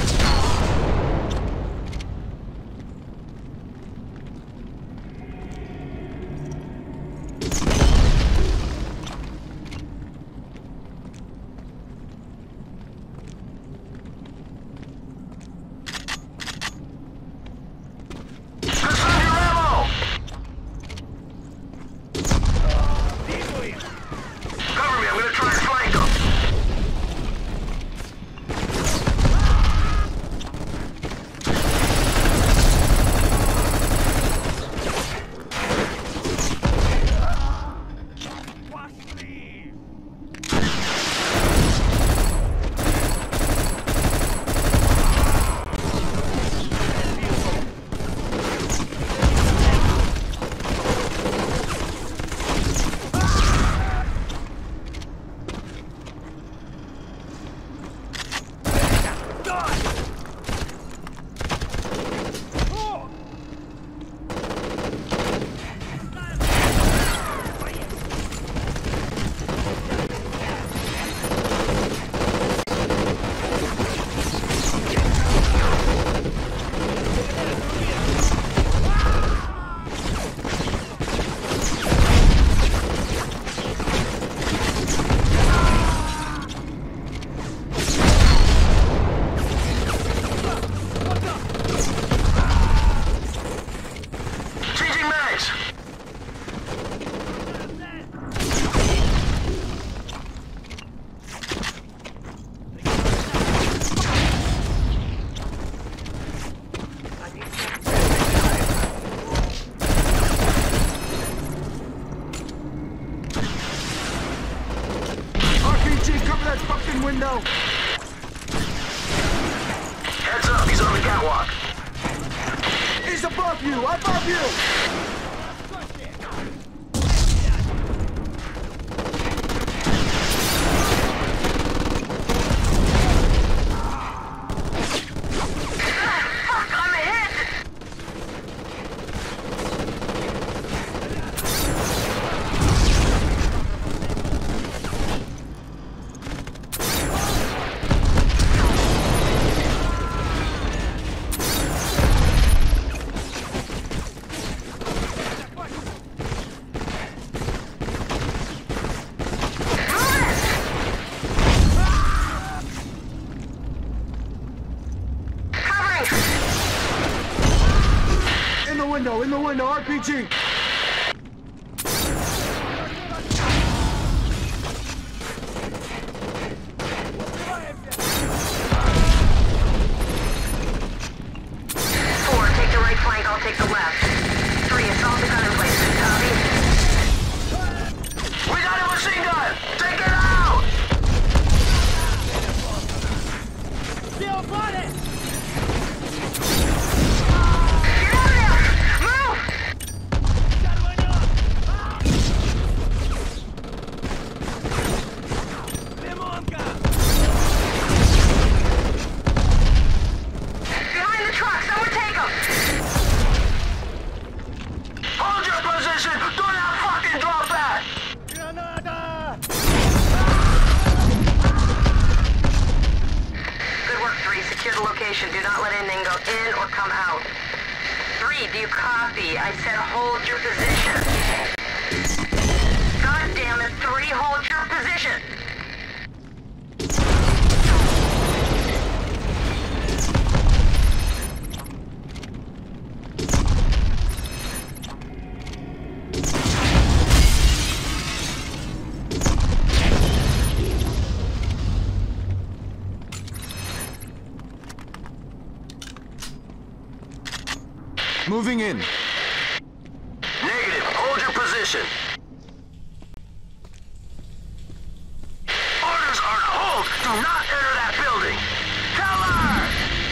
window! Heads up, he's on the catwalk. He's above you! Above you! In the window, RPG! Four, take the right flank, I'll take the left. Three, assault the gun emplacement, copy? We got a machine gun! Take it out! Still got it! Do not let anything go in or come out. 3, do you copy? I said hold your position. God damn it, 3, hold your position. Moving in. Negative. Hold your position. Orders are to hold. Do not enter that building. Keller!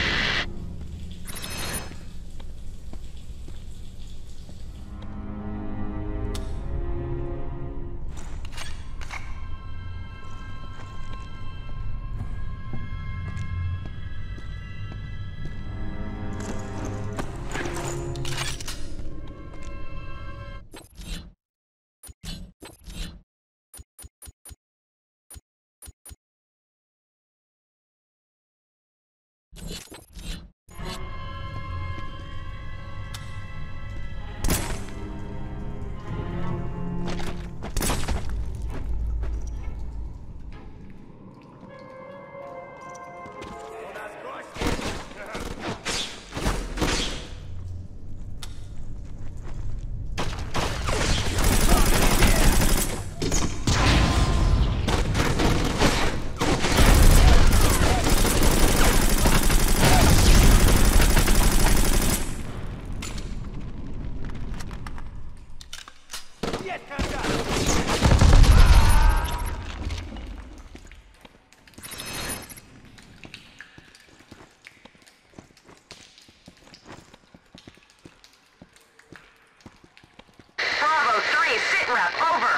Bravo 3, sit rep, over.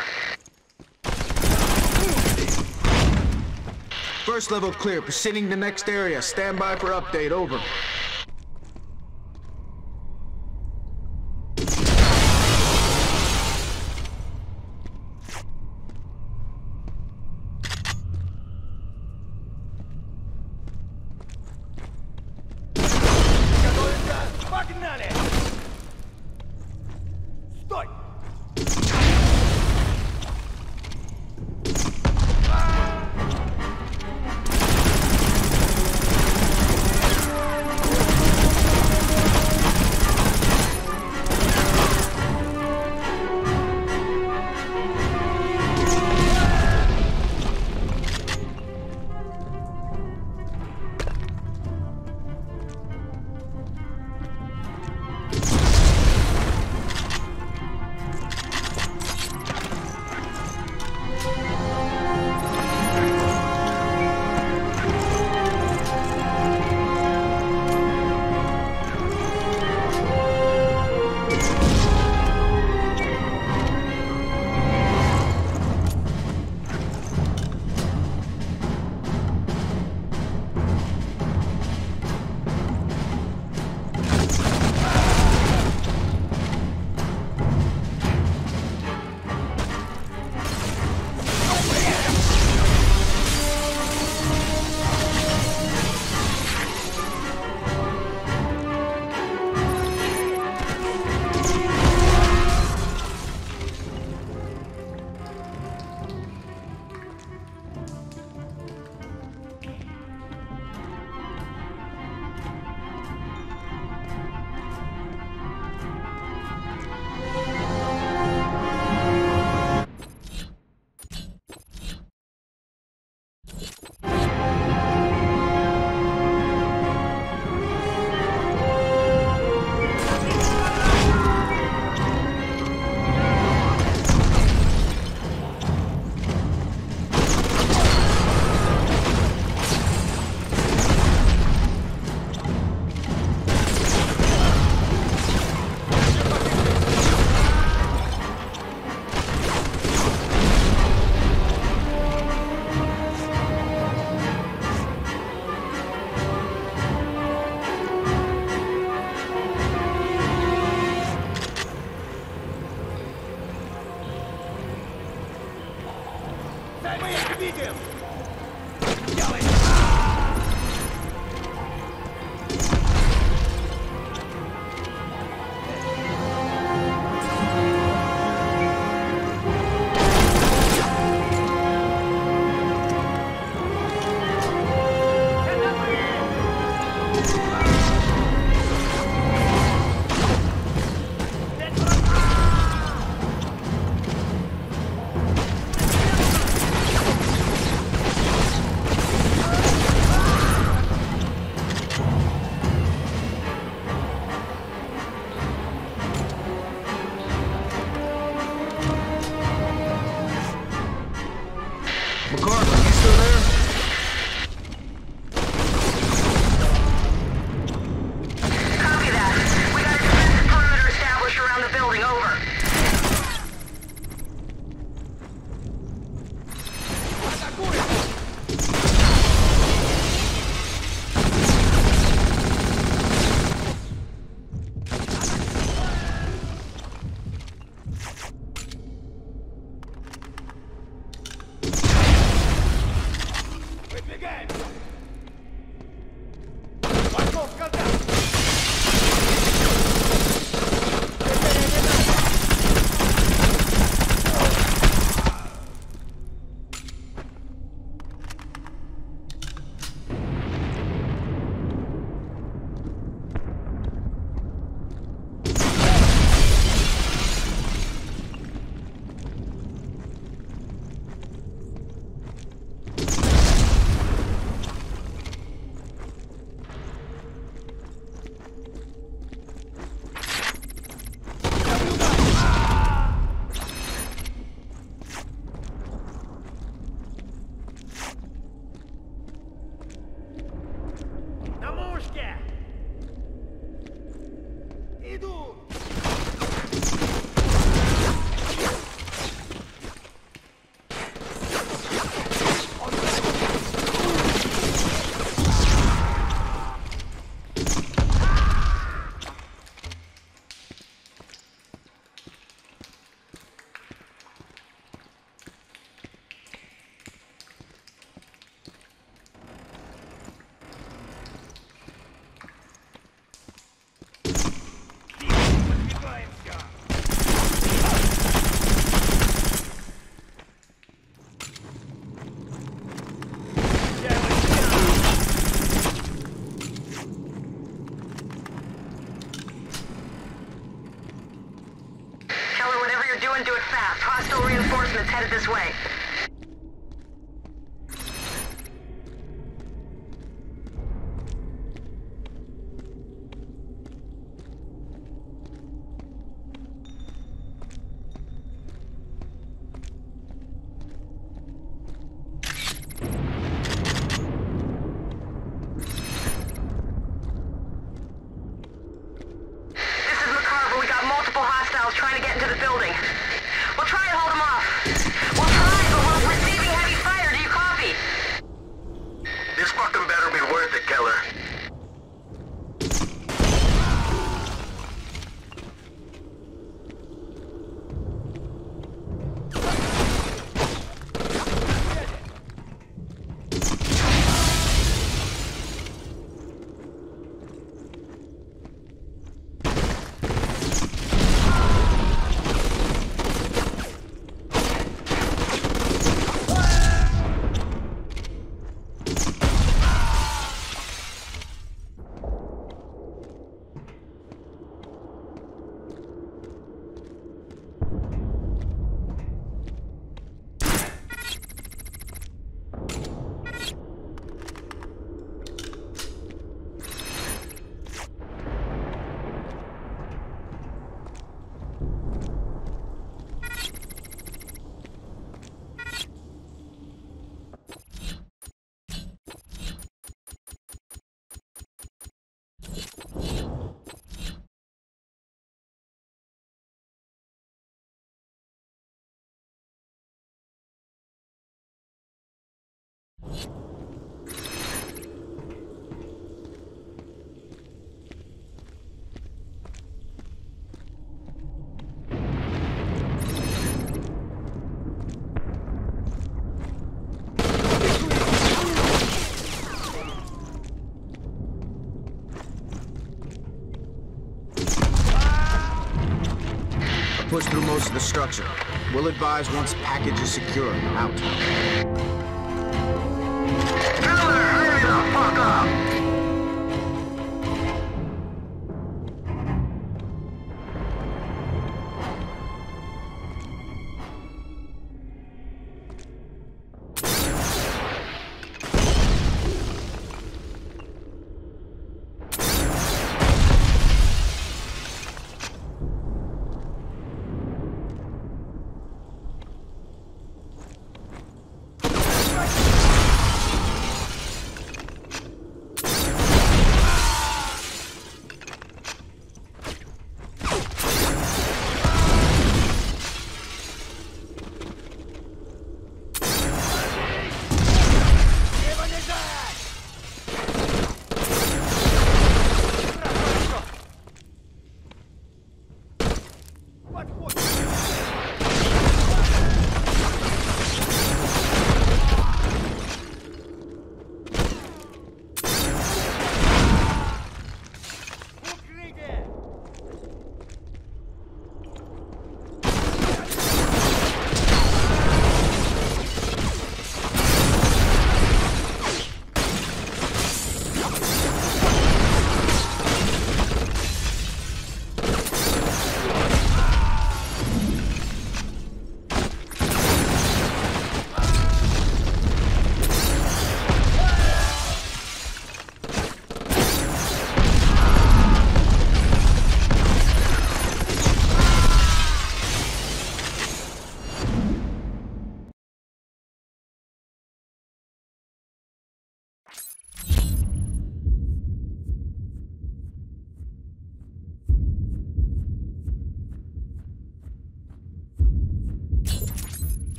First level clear. Proceeding to next area. Stand by for update. Over. Погнали! Стой! Мы их видим! Делай! MacArthur, you still there? Copy that. We got a defensive perimeter established around the building. Over. Do it fast. Hostile reinforcements headed this way. This is MacArthur. We got multiple hostiles trying to get into the building. We'll try and hold them off. We'll try, but we're receiving heavy fire. Do you copy? This fucking better be worth it, Keller. Push through most of the structure. We'll advise once package is secure. Out. Keller, hurry the fuck up!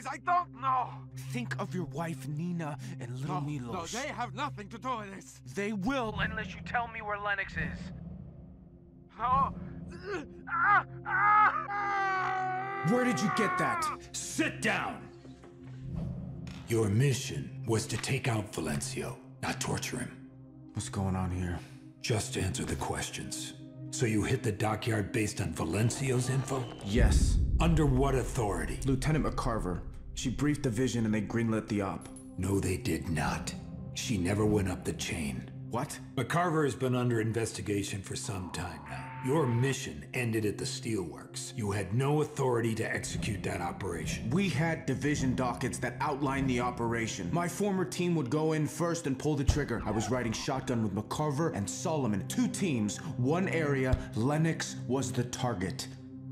I don't know. Think of your wife, Nina, and little Milos. No, they have nothing to do with this. They will. Unless you tell me where Lennox is. No. Where did you get that? Sit down! Your mission was to take out Valencio, not torture him. What's going on here? Just answer the questions. So you hit the dockyard based on Valencio's info? Yes. Under what authority? Lieutenant McCarver. She briefed Division and they greenlit the op. No, they did not. She never went up the chain. What? McCarver has been under investigation for some time now. Your mission ended at the steelworks. You had no authority to execute that operation. We had Division dockets that outlined the operation. My former team would go in first and pull the trigger. I was riding shotgun with McCarver and Solomon. 2 teams, 1 area. Lennox was the target.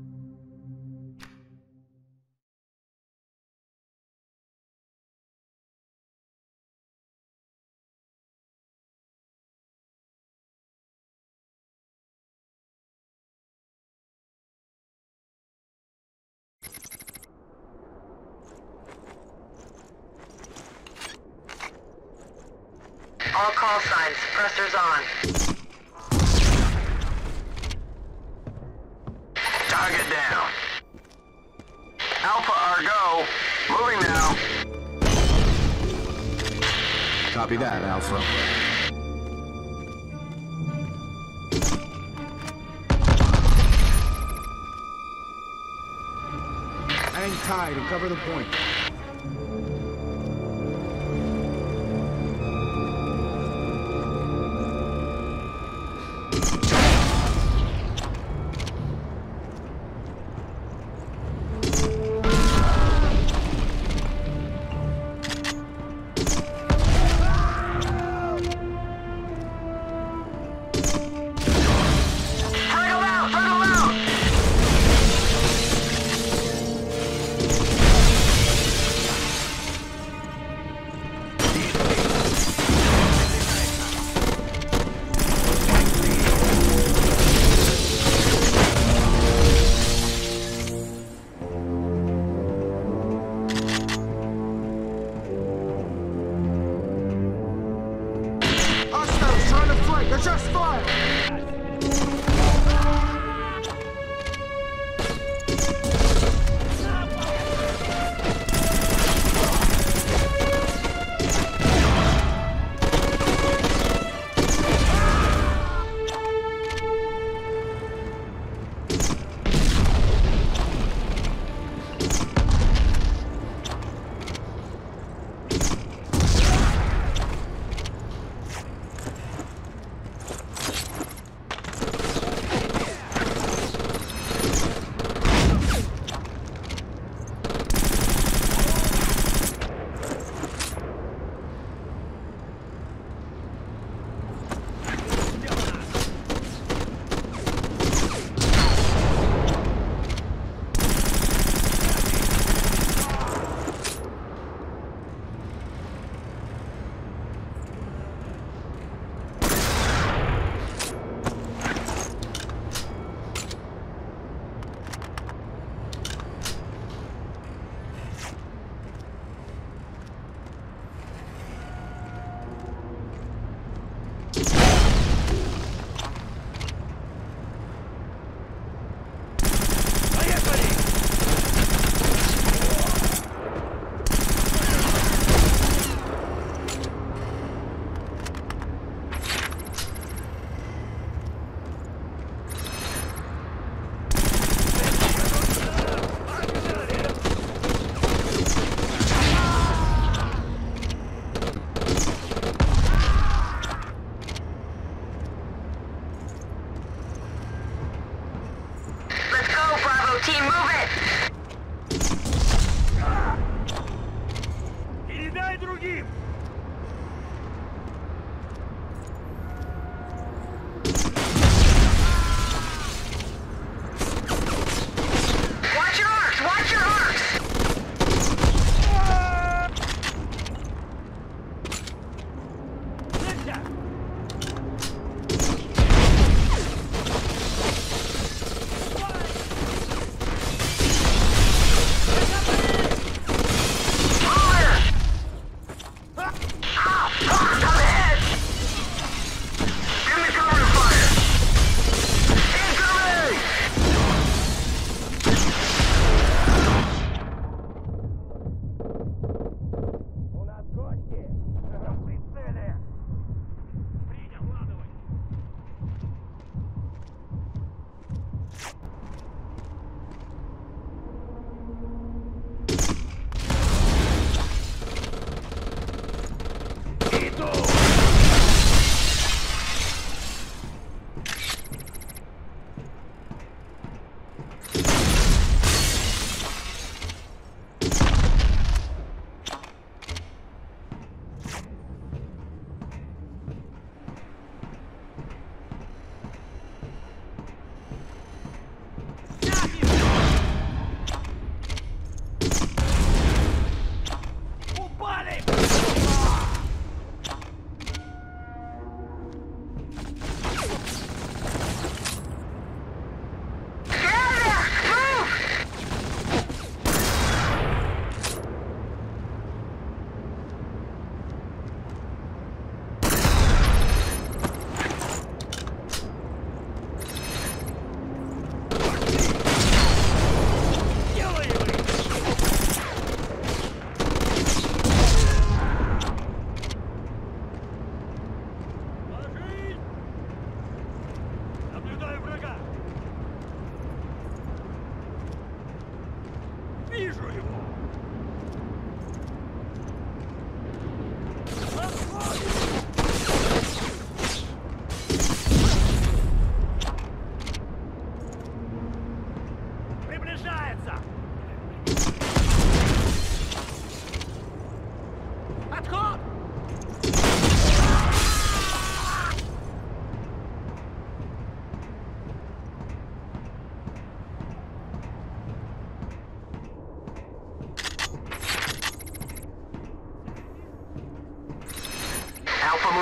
All call signs, suppressors on. Target down. Alpha Argo, moving now. Copy that, Alpha. Hang tight and cover the point.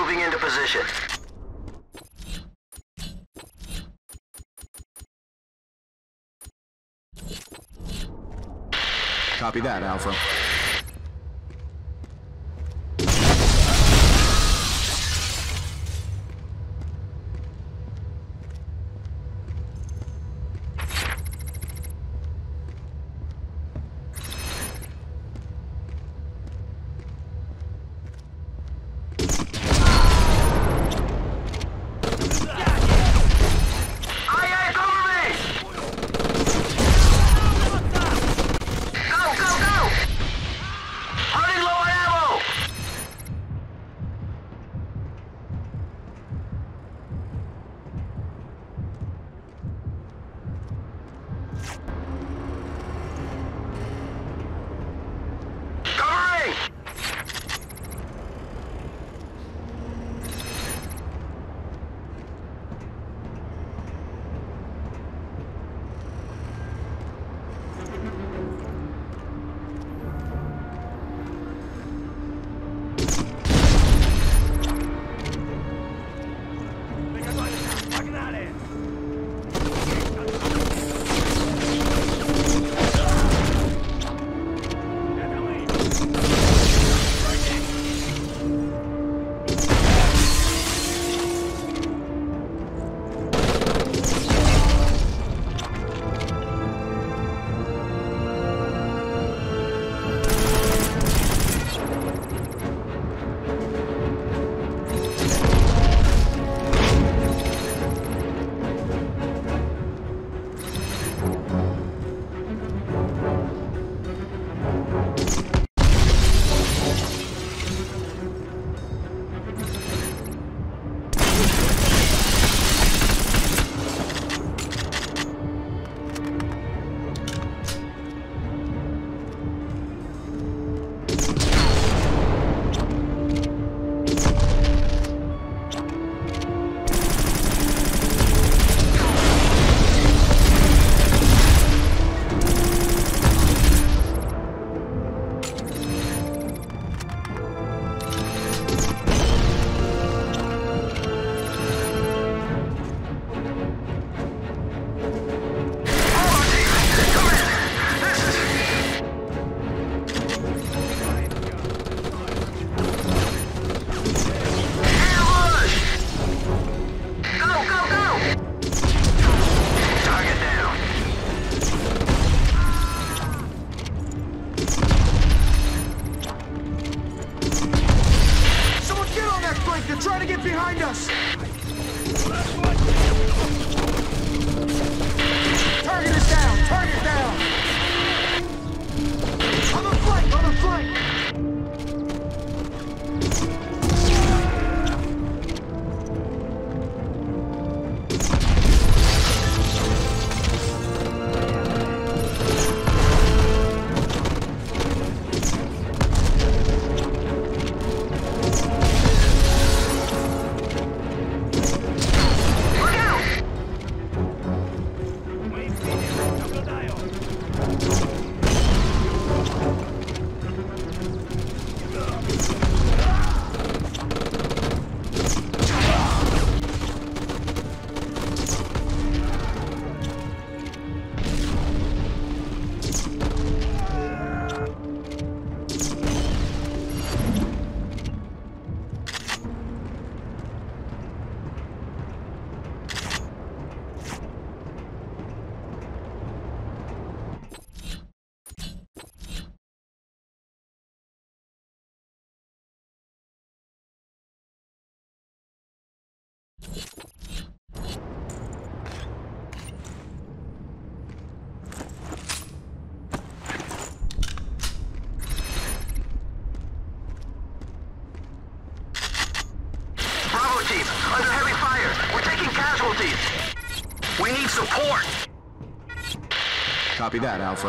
Moving into position. Copy that, Alpha. We need support! Copy that, Alpha.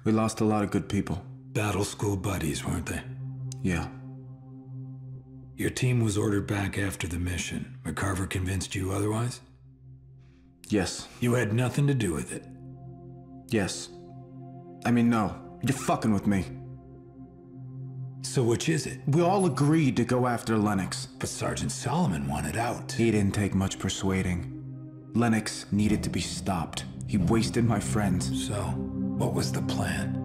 We lost a lot of good people. Battle school buddies, weren't they? Yeah. Your team was ordered back after the mission. McCarver convinced you otherwise? Yes. You had nothing to do with it? Yes. I mean, no. You're fucking with me. So which is it? We all agreed to go after Lennox. But Sergeant Solomon wanted out. He didn't take much persuading. Lennox needed to be stopped. He wasted my friends. So, what was the plan?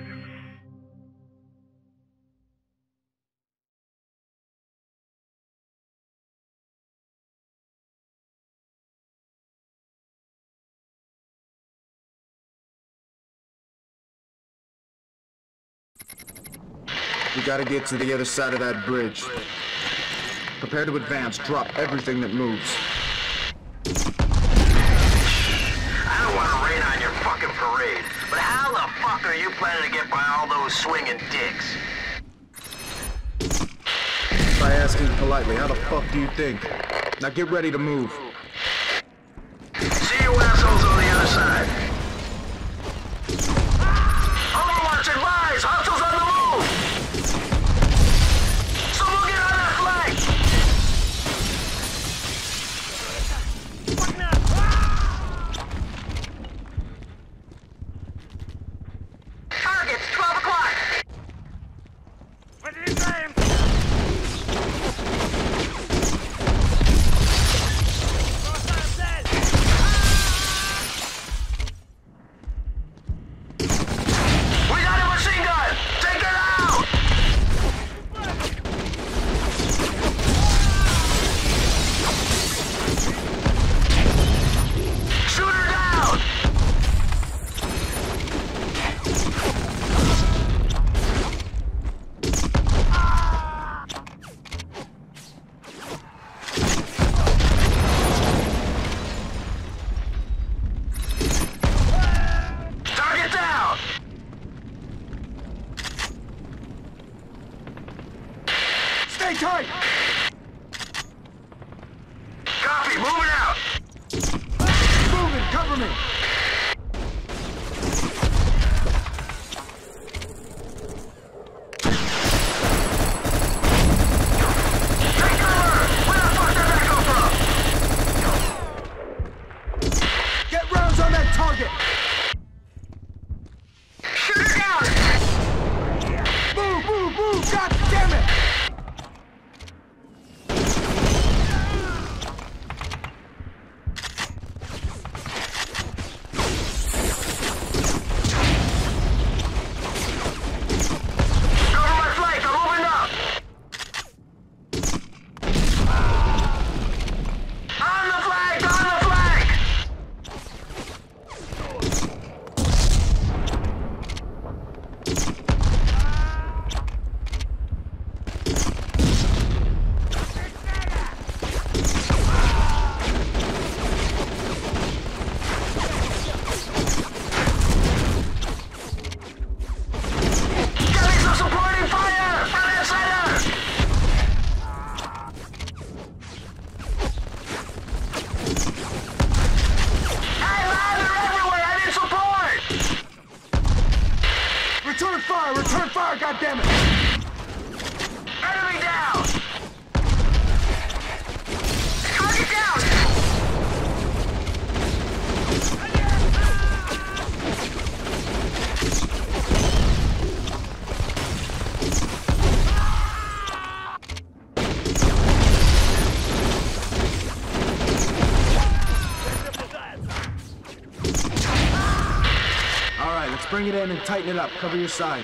We gotta get to the other side of that bridge. Prepare to advance. Drop everything that moves. I don't want to rain on your fucking parade, but how the fuck are you planning to get by all those swinging dicks? By asking politely, how the fuck do you think? Now get ready to move. See you assholes on the other side. Overwatch advise! Hostiles on the move! Someone get on that flank! Targets, 12 o'clock. What is his name? We got a machine gun! Take it out! Shoot her down! Target down! Stay tight! Copy, moving out! Moving, cover me! Take cover! Where the fuck did that come from? Get rounds on that target! Shoot her down! Move, move, move! God damn it! Cover my flank, I'm moving up! On the flank! On the flank! Getting some supporting fire! Front and center! Hey man, they're everywhere! I need support! Return fire! Return fire, goddammit! Enemy down! Target down! All right, let's bring it in and tighten it up. Cover your side.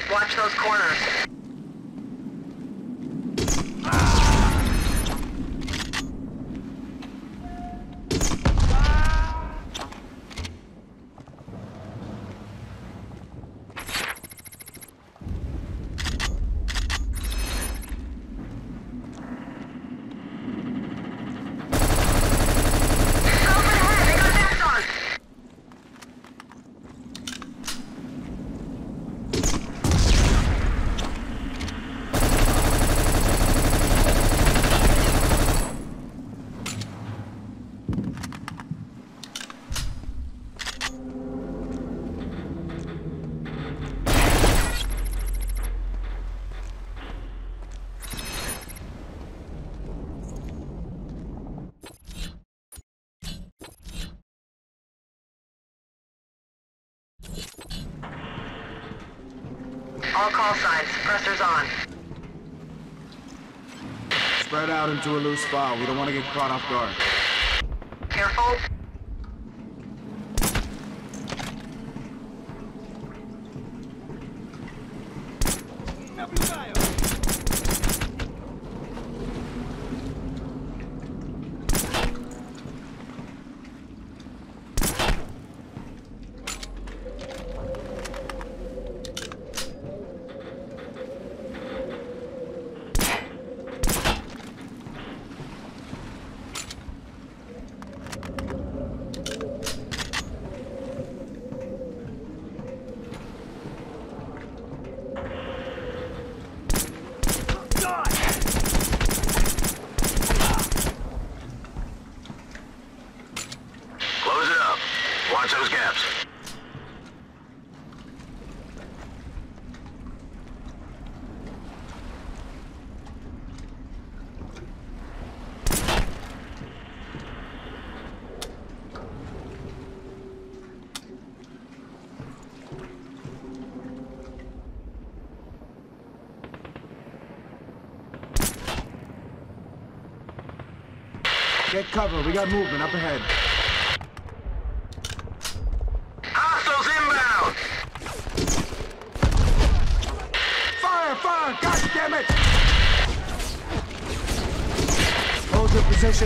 Watch those corners. All call signs. Suppressor's on. Spread out into a loose file. We don't want to get caught off guard. Careful. Close it up. Watch those gaps. Get cover. We got movement up ahead. Hostiles inbound! Fire! Fire! God damn it! Hold your position.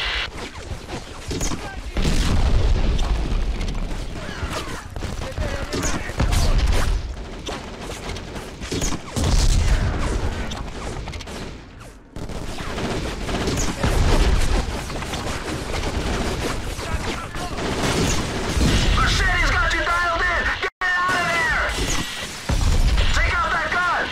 Machete's got you dialed in! Get out of there! Take out that gun!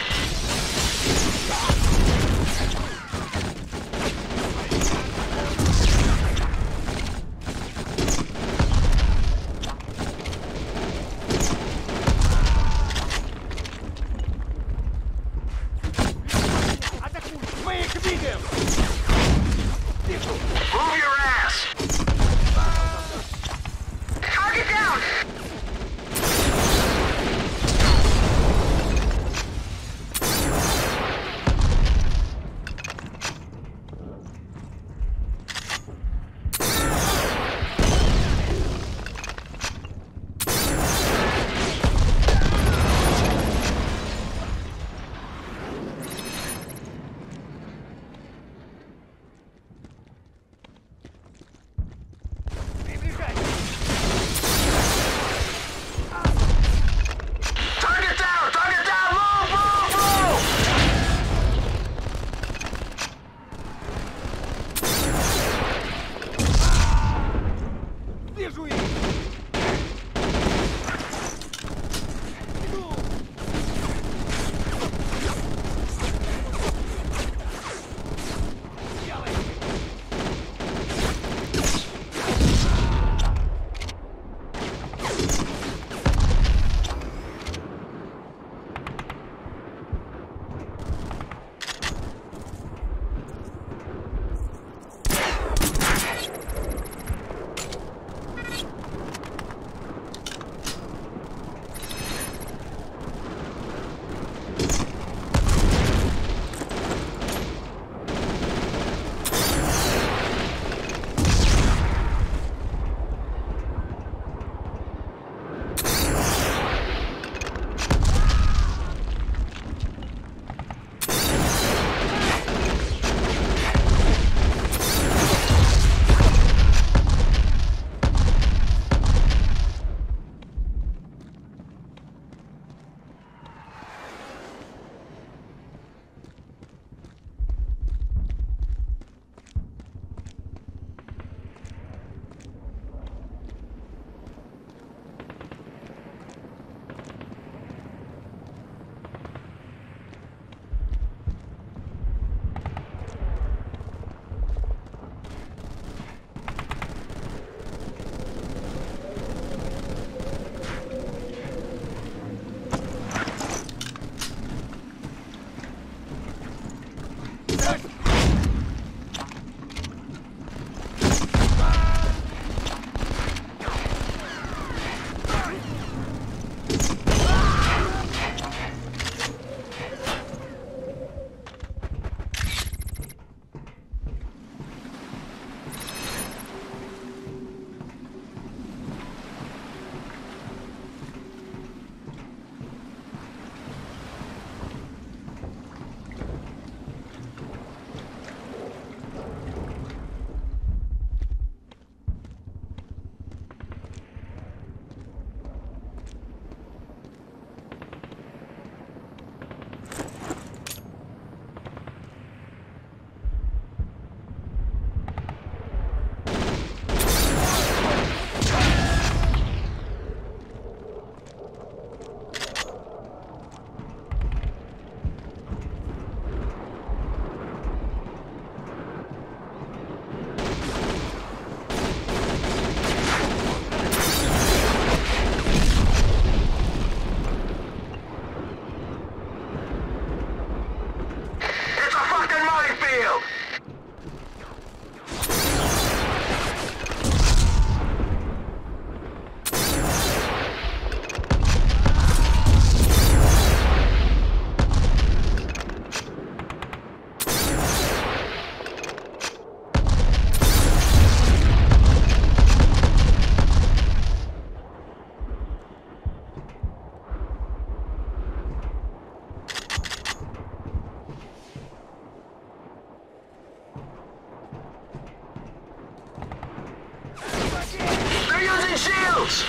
close.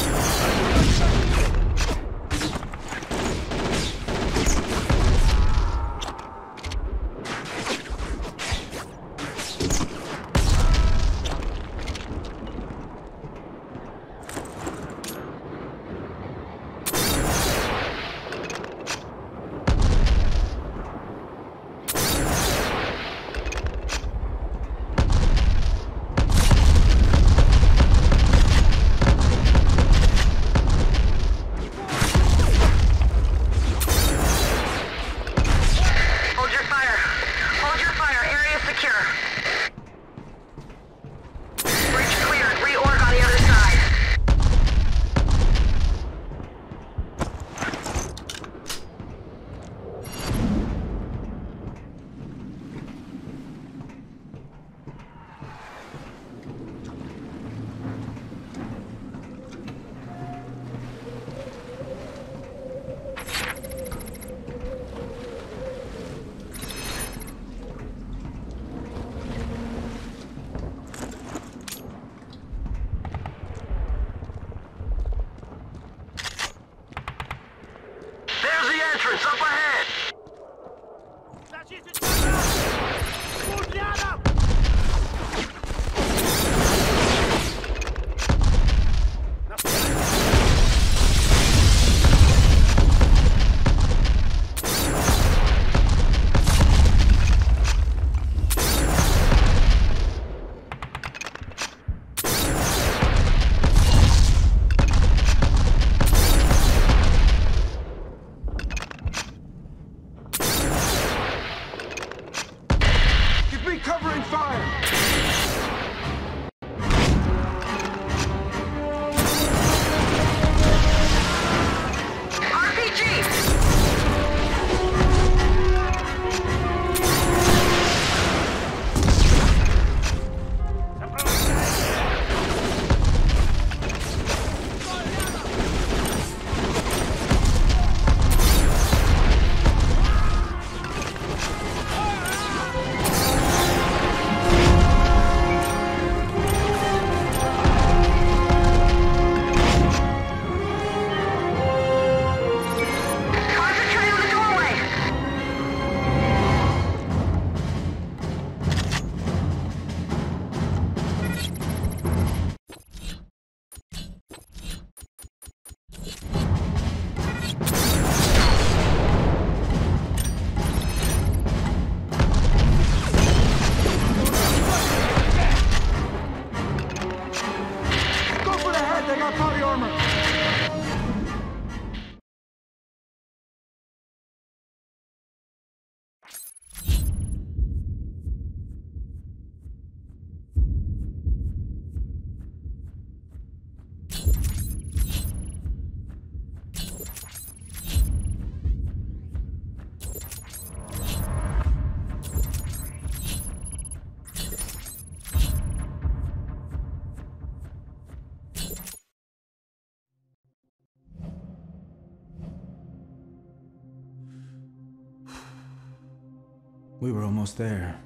We were almost there.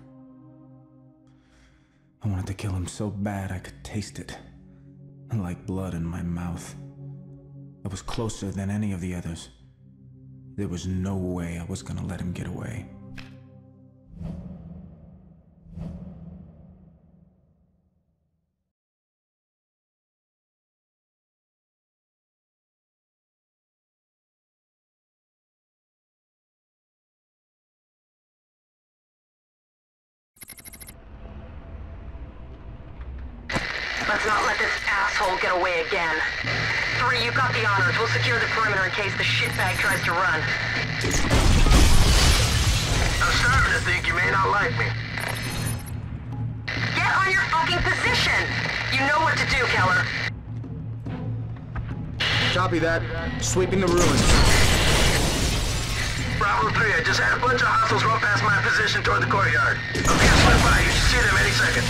I wanted to kill him so bad I could taste it. Like blood in my mouth. I was closer than any of the others. There was no way I was gonna let him get away. Let's not let this asshole get away again. 3, you got the honors. We'll secure the perimeter in case the shitbag tries to run. I'm starting to think you may not like me. Get on your fucking position! You know what to do, Keller. Copy that. Sweeping the ruins. Bravo 3, I just had a bunch of hostiles run past my position toward the courtyard. Okay, I'll slip by. You should see them any second.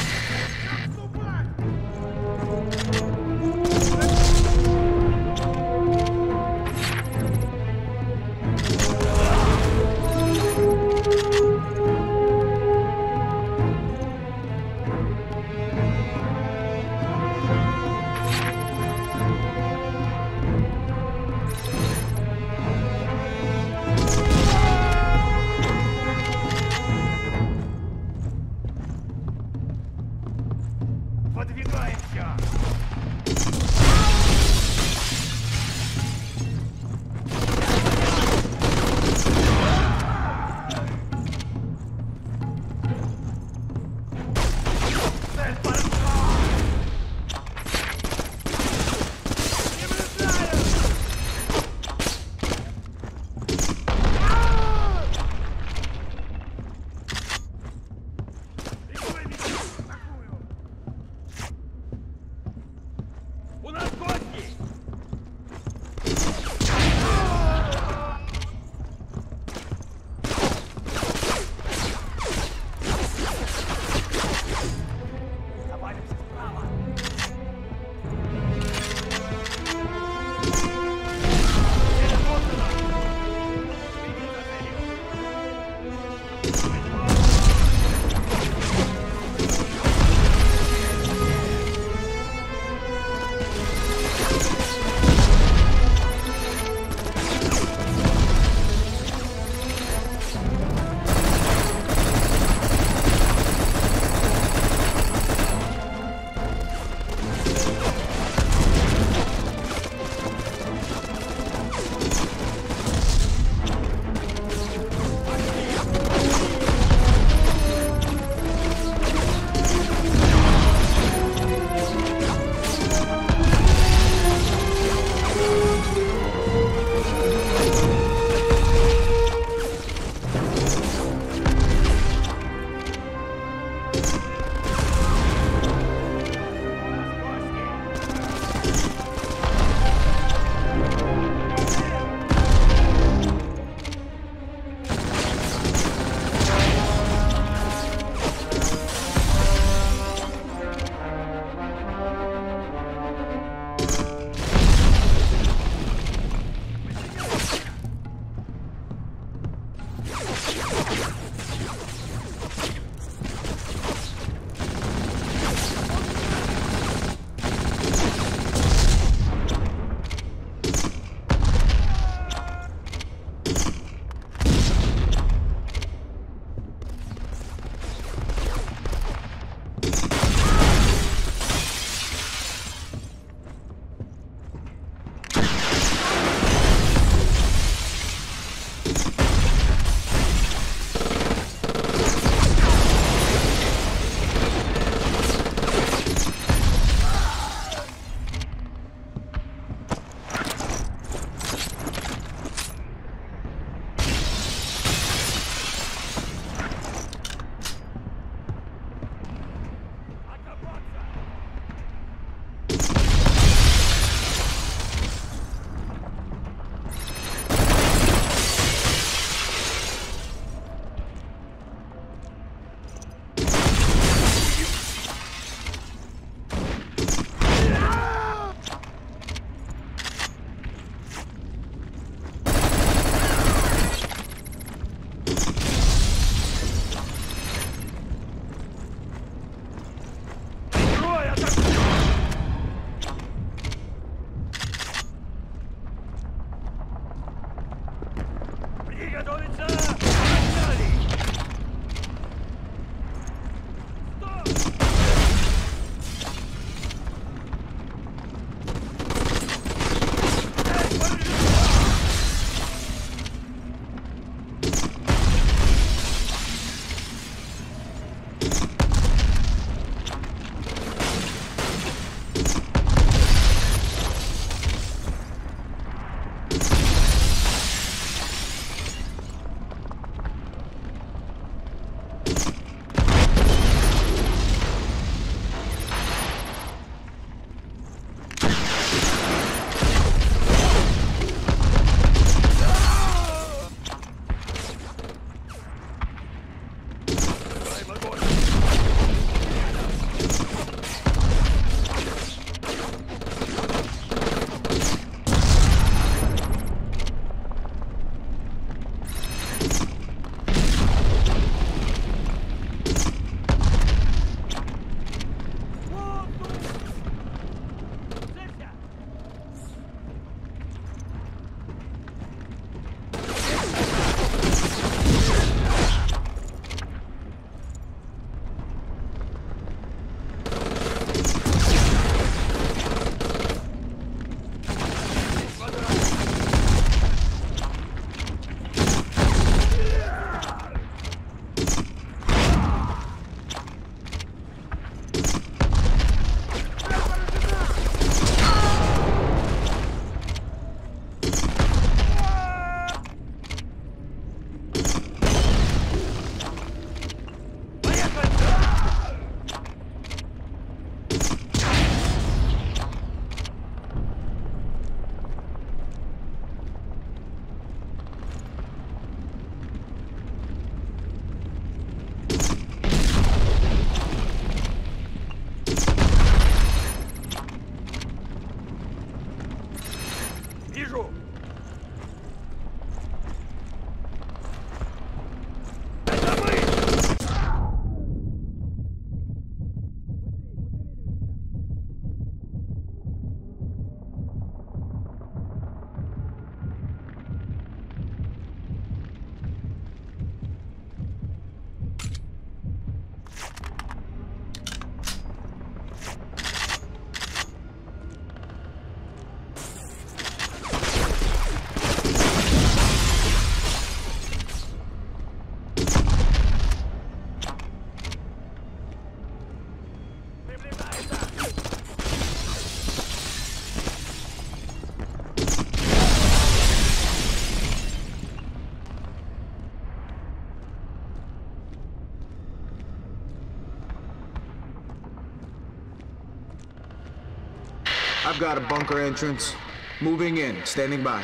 I've got a bunker entrance. Moving in, standing by.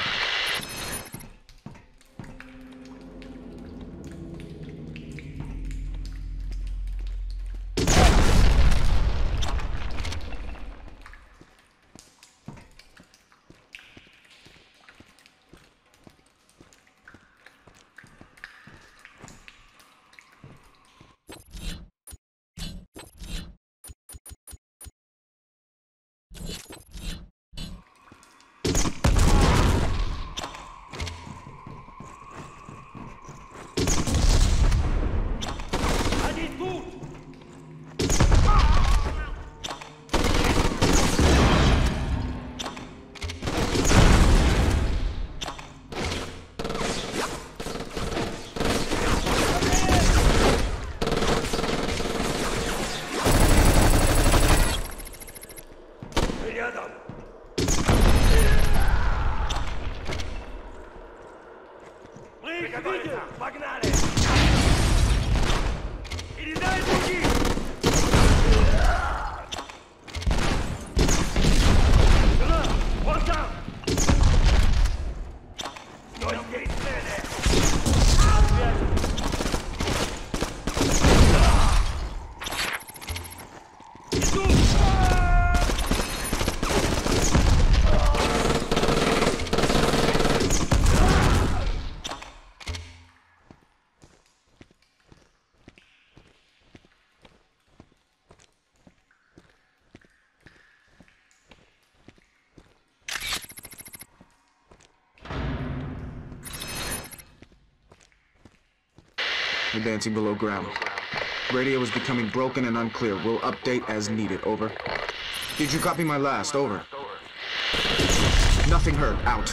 Advancing below ground. Radio is becoming broken and unclear. We'll update as needed. Over. Did you copy my last? Over. Nothing heard. Out.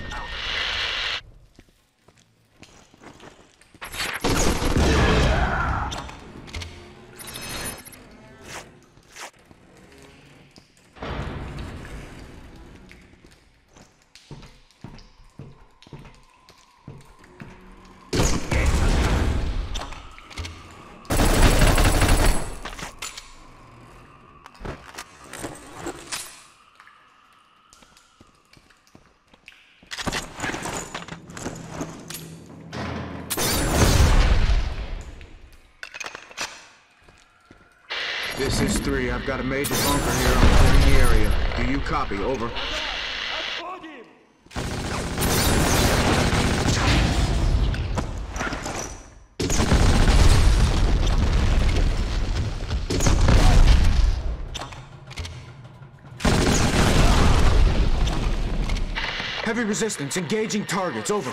This is 3. I've got a major bunker here. I'm clearing the area. Do you copy? Over. Heavy resistance. Engaging targets. Over.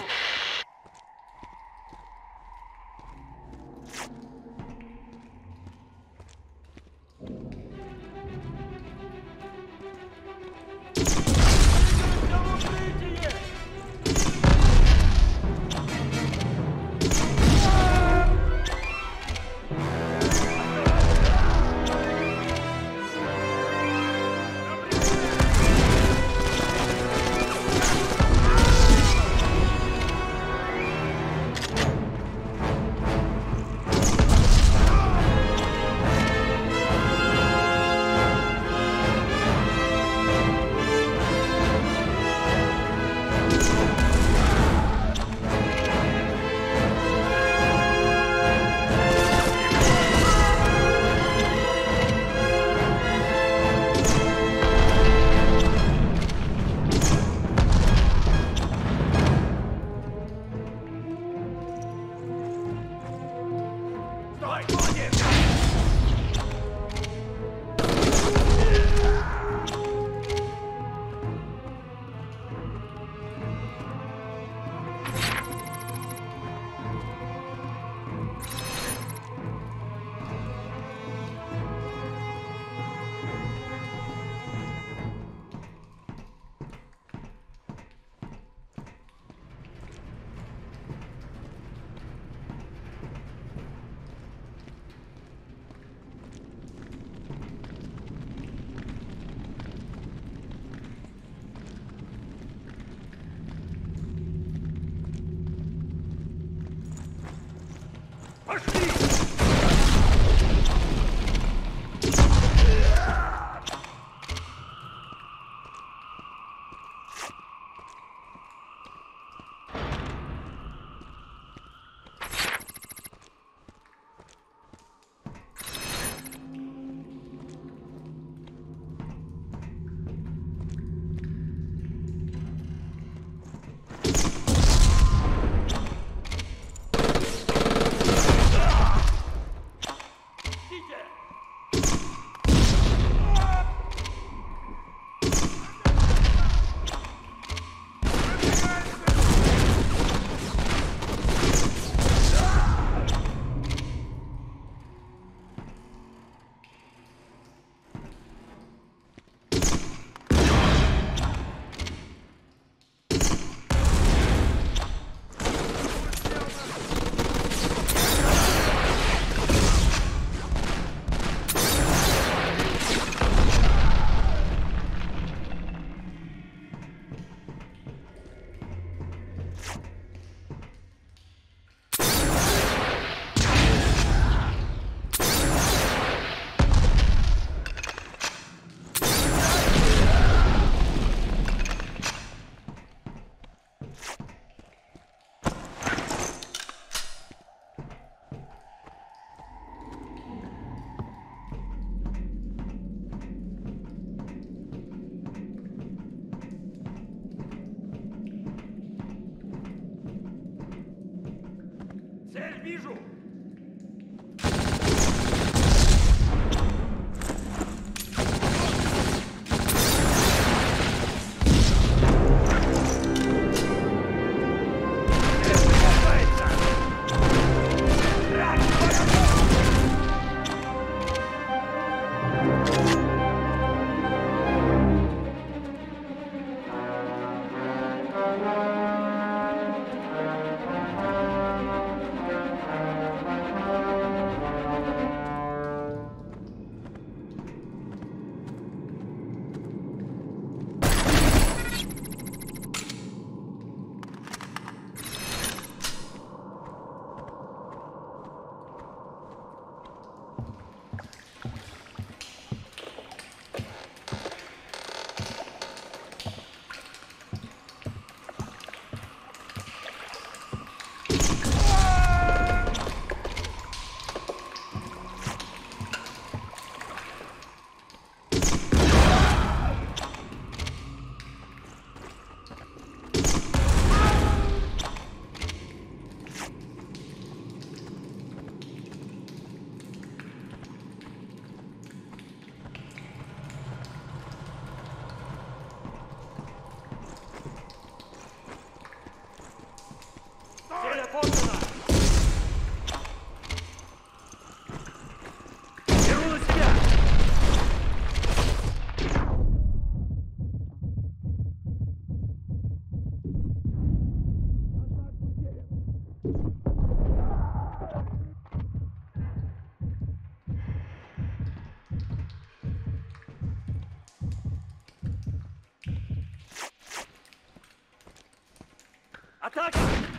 Атака!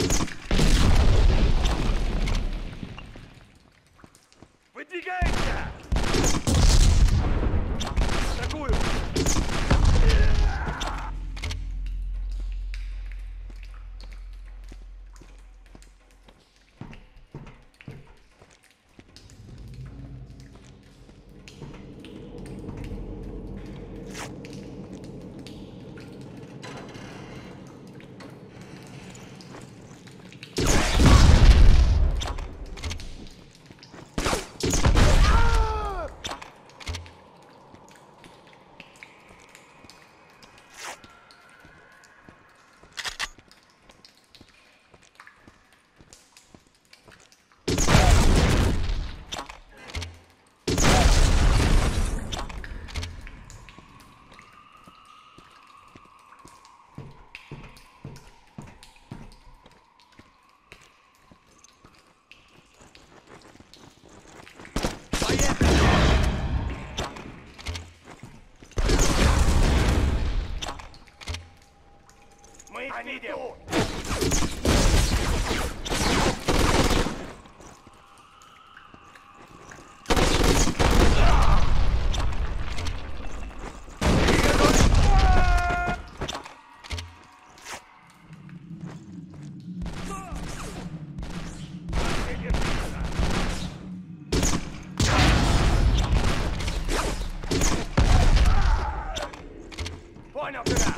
Выдвигаемся! Атакую! Мы их видим! Понял тебя!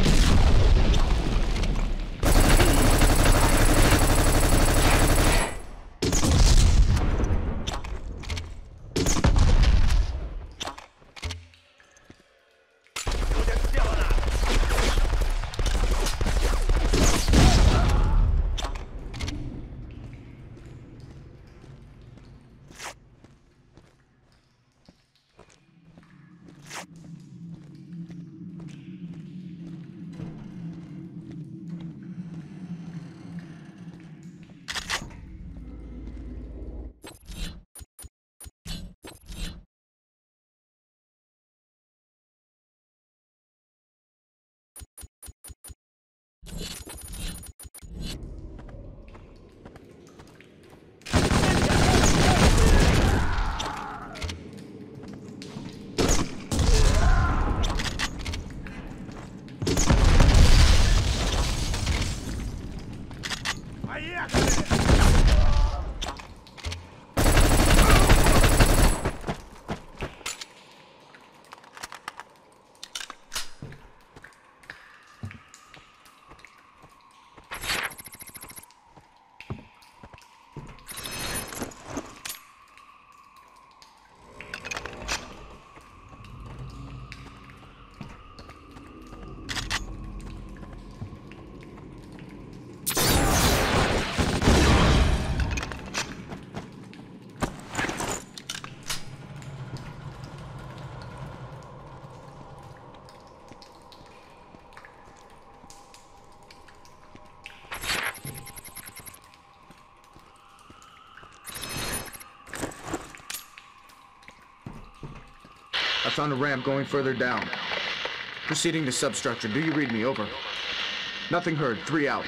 I found a ramp going further down. Proceeding to substructure. Do you read me? Over. Nothing heard. 3 out.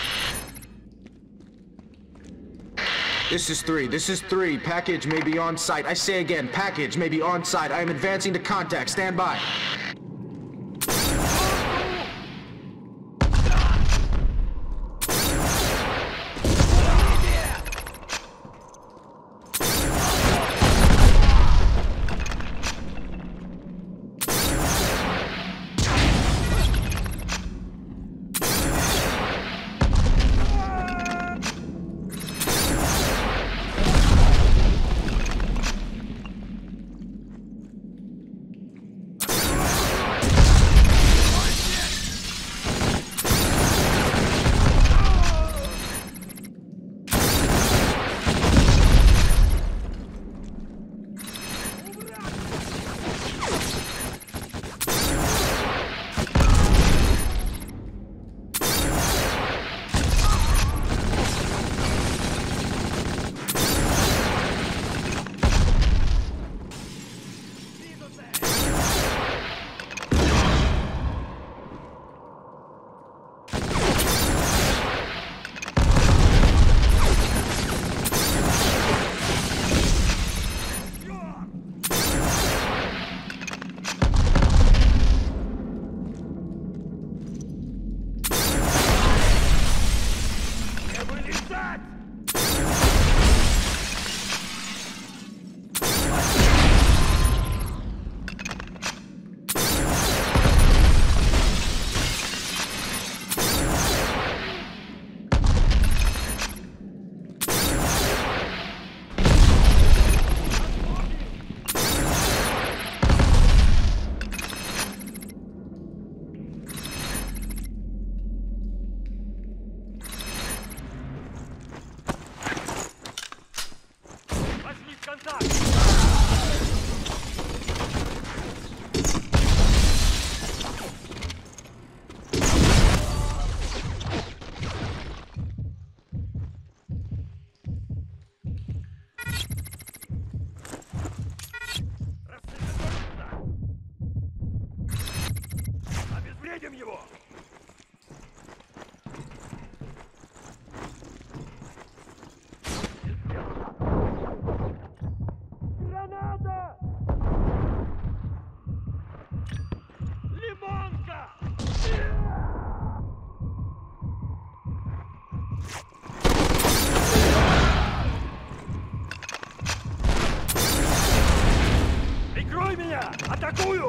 This is 3. This is 3. Package may be on site. I say again, package may be on site. I am advancing to contact. Stand by. Атакую!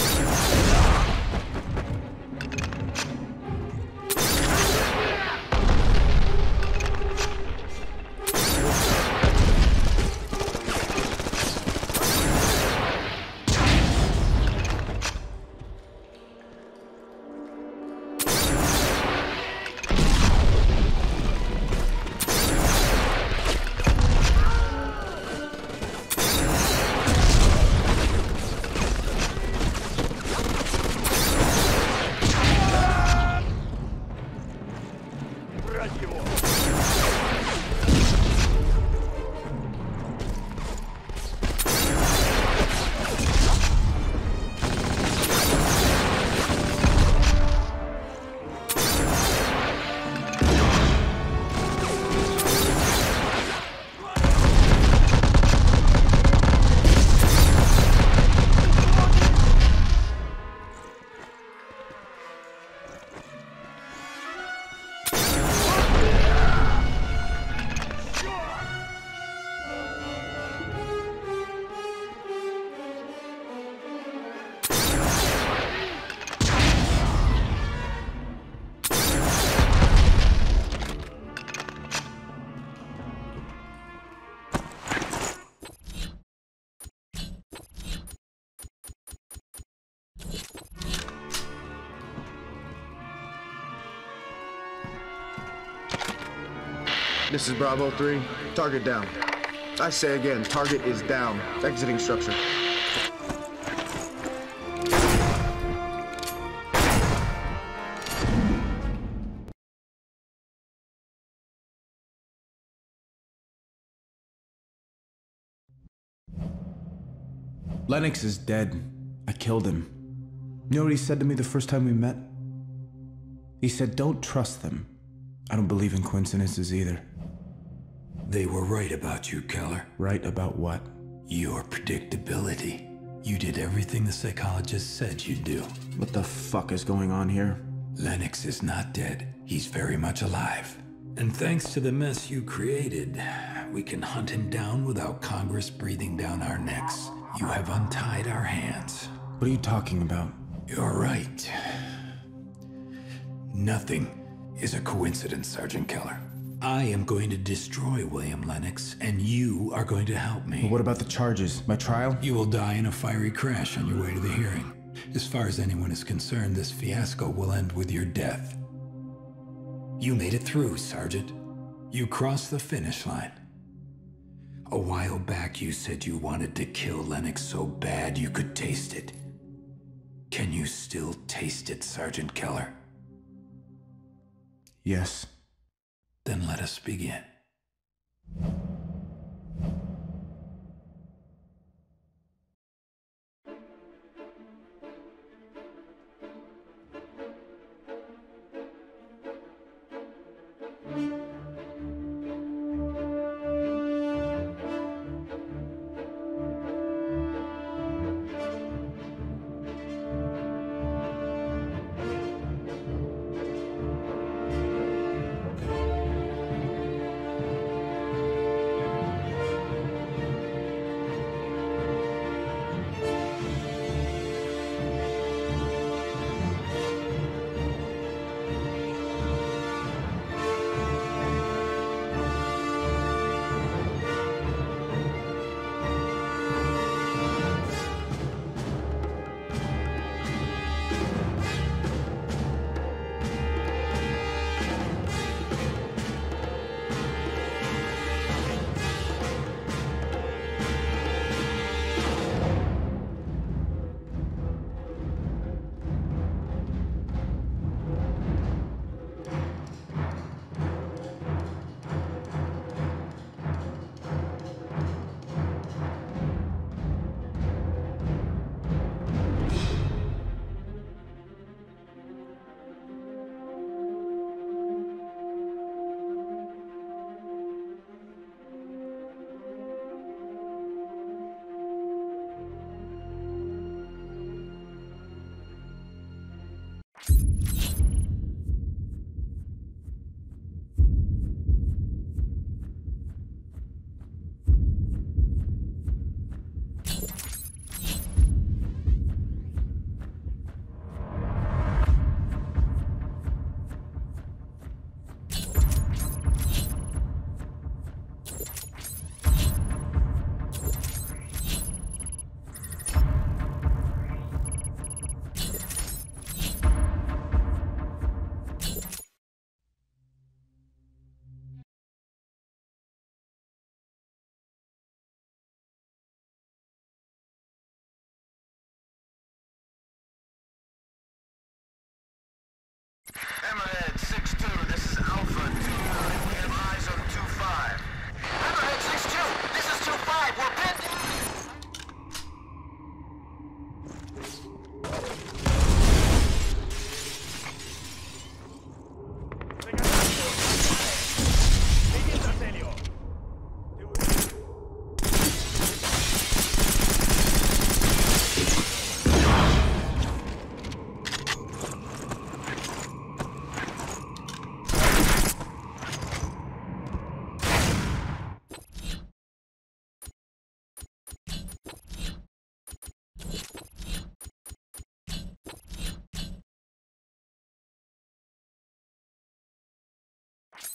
This is Bravo 3. Target down. I say again, target is down. Exiting structure. Lennox is dead. I killed him. You know what he said to me the first time we met? He said, "Don't trust them." I don't believe in coincidences either. They were right about you, Keller. Right about what? Your predictability. You did everything the psychologist said you'd do. What the fuck is going on here? Lennox is not dead. He's very much alive. And thanks to the mess you created, we can hunt him down without Congress breathing down our necks. You have untied our hands. What are you talking about? You're right. Nothing is a coincidence, Sergeant Keller. I am going to destroy William Lennox, and you are going to help me. But what about the charges? My trial? You will die in a fiery crash on your way to the hearing. As far as anyone is concerned, this fiasco will end with your death. You made it through, Sergeant. You crossed the finish line. A while back, you said you wanted to kill Lennox so bad you could taste it. Can you still taste it, Sergeant Keller? Yes. Then let us begin.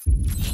it.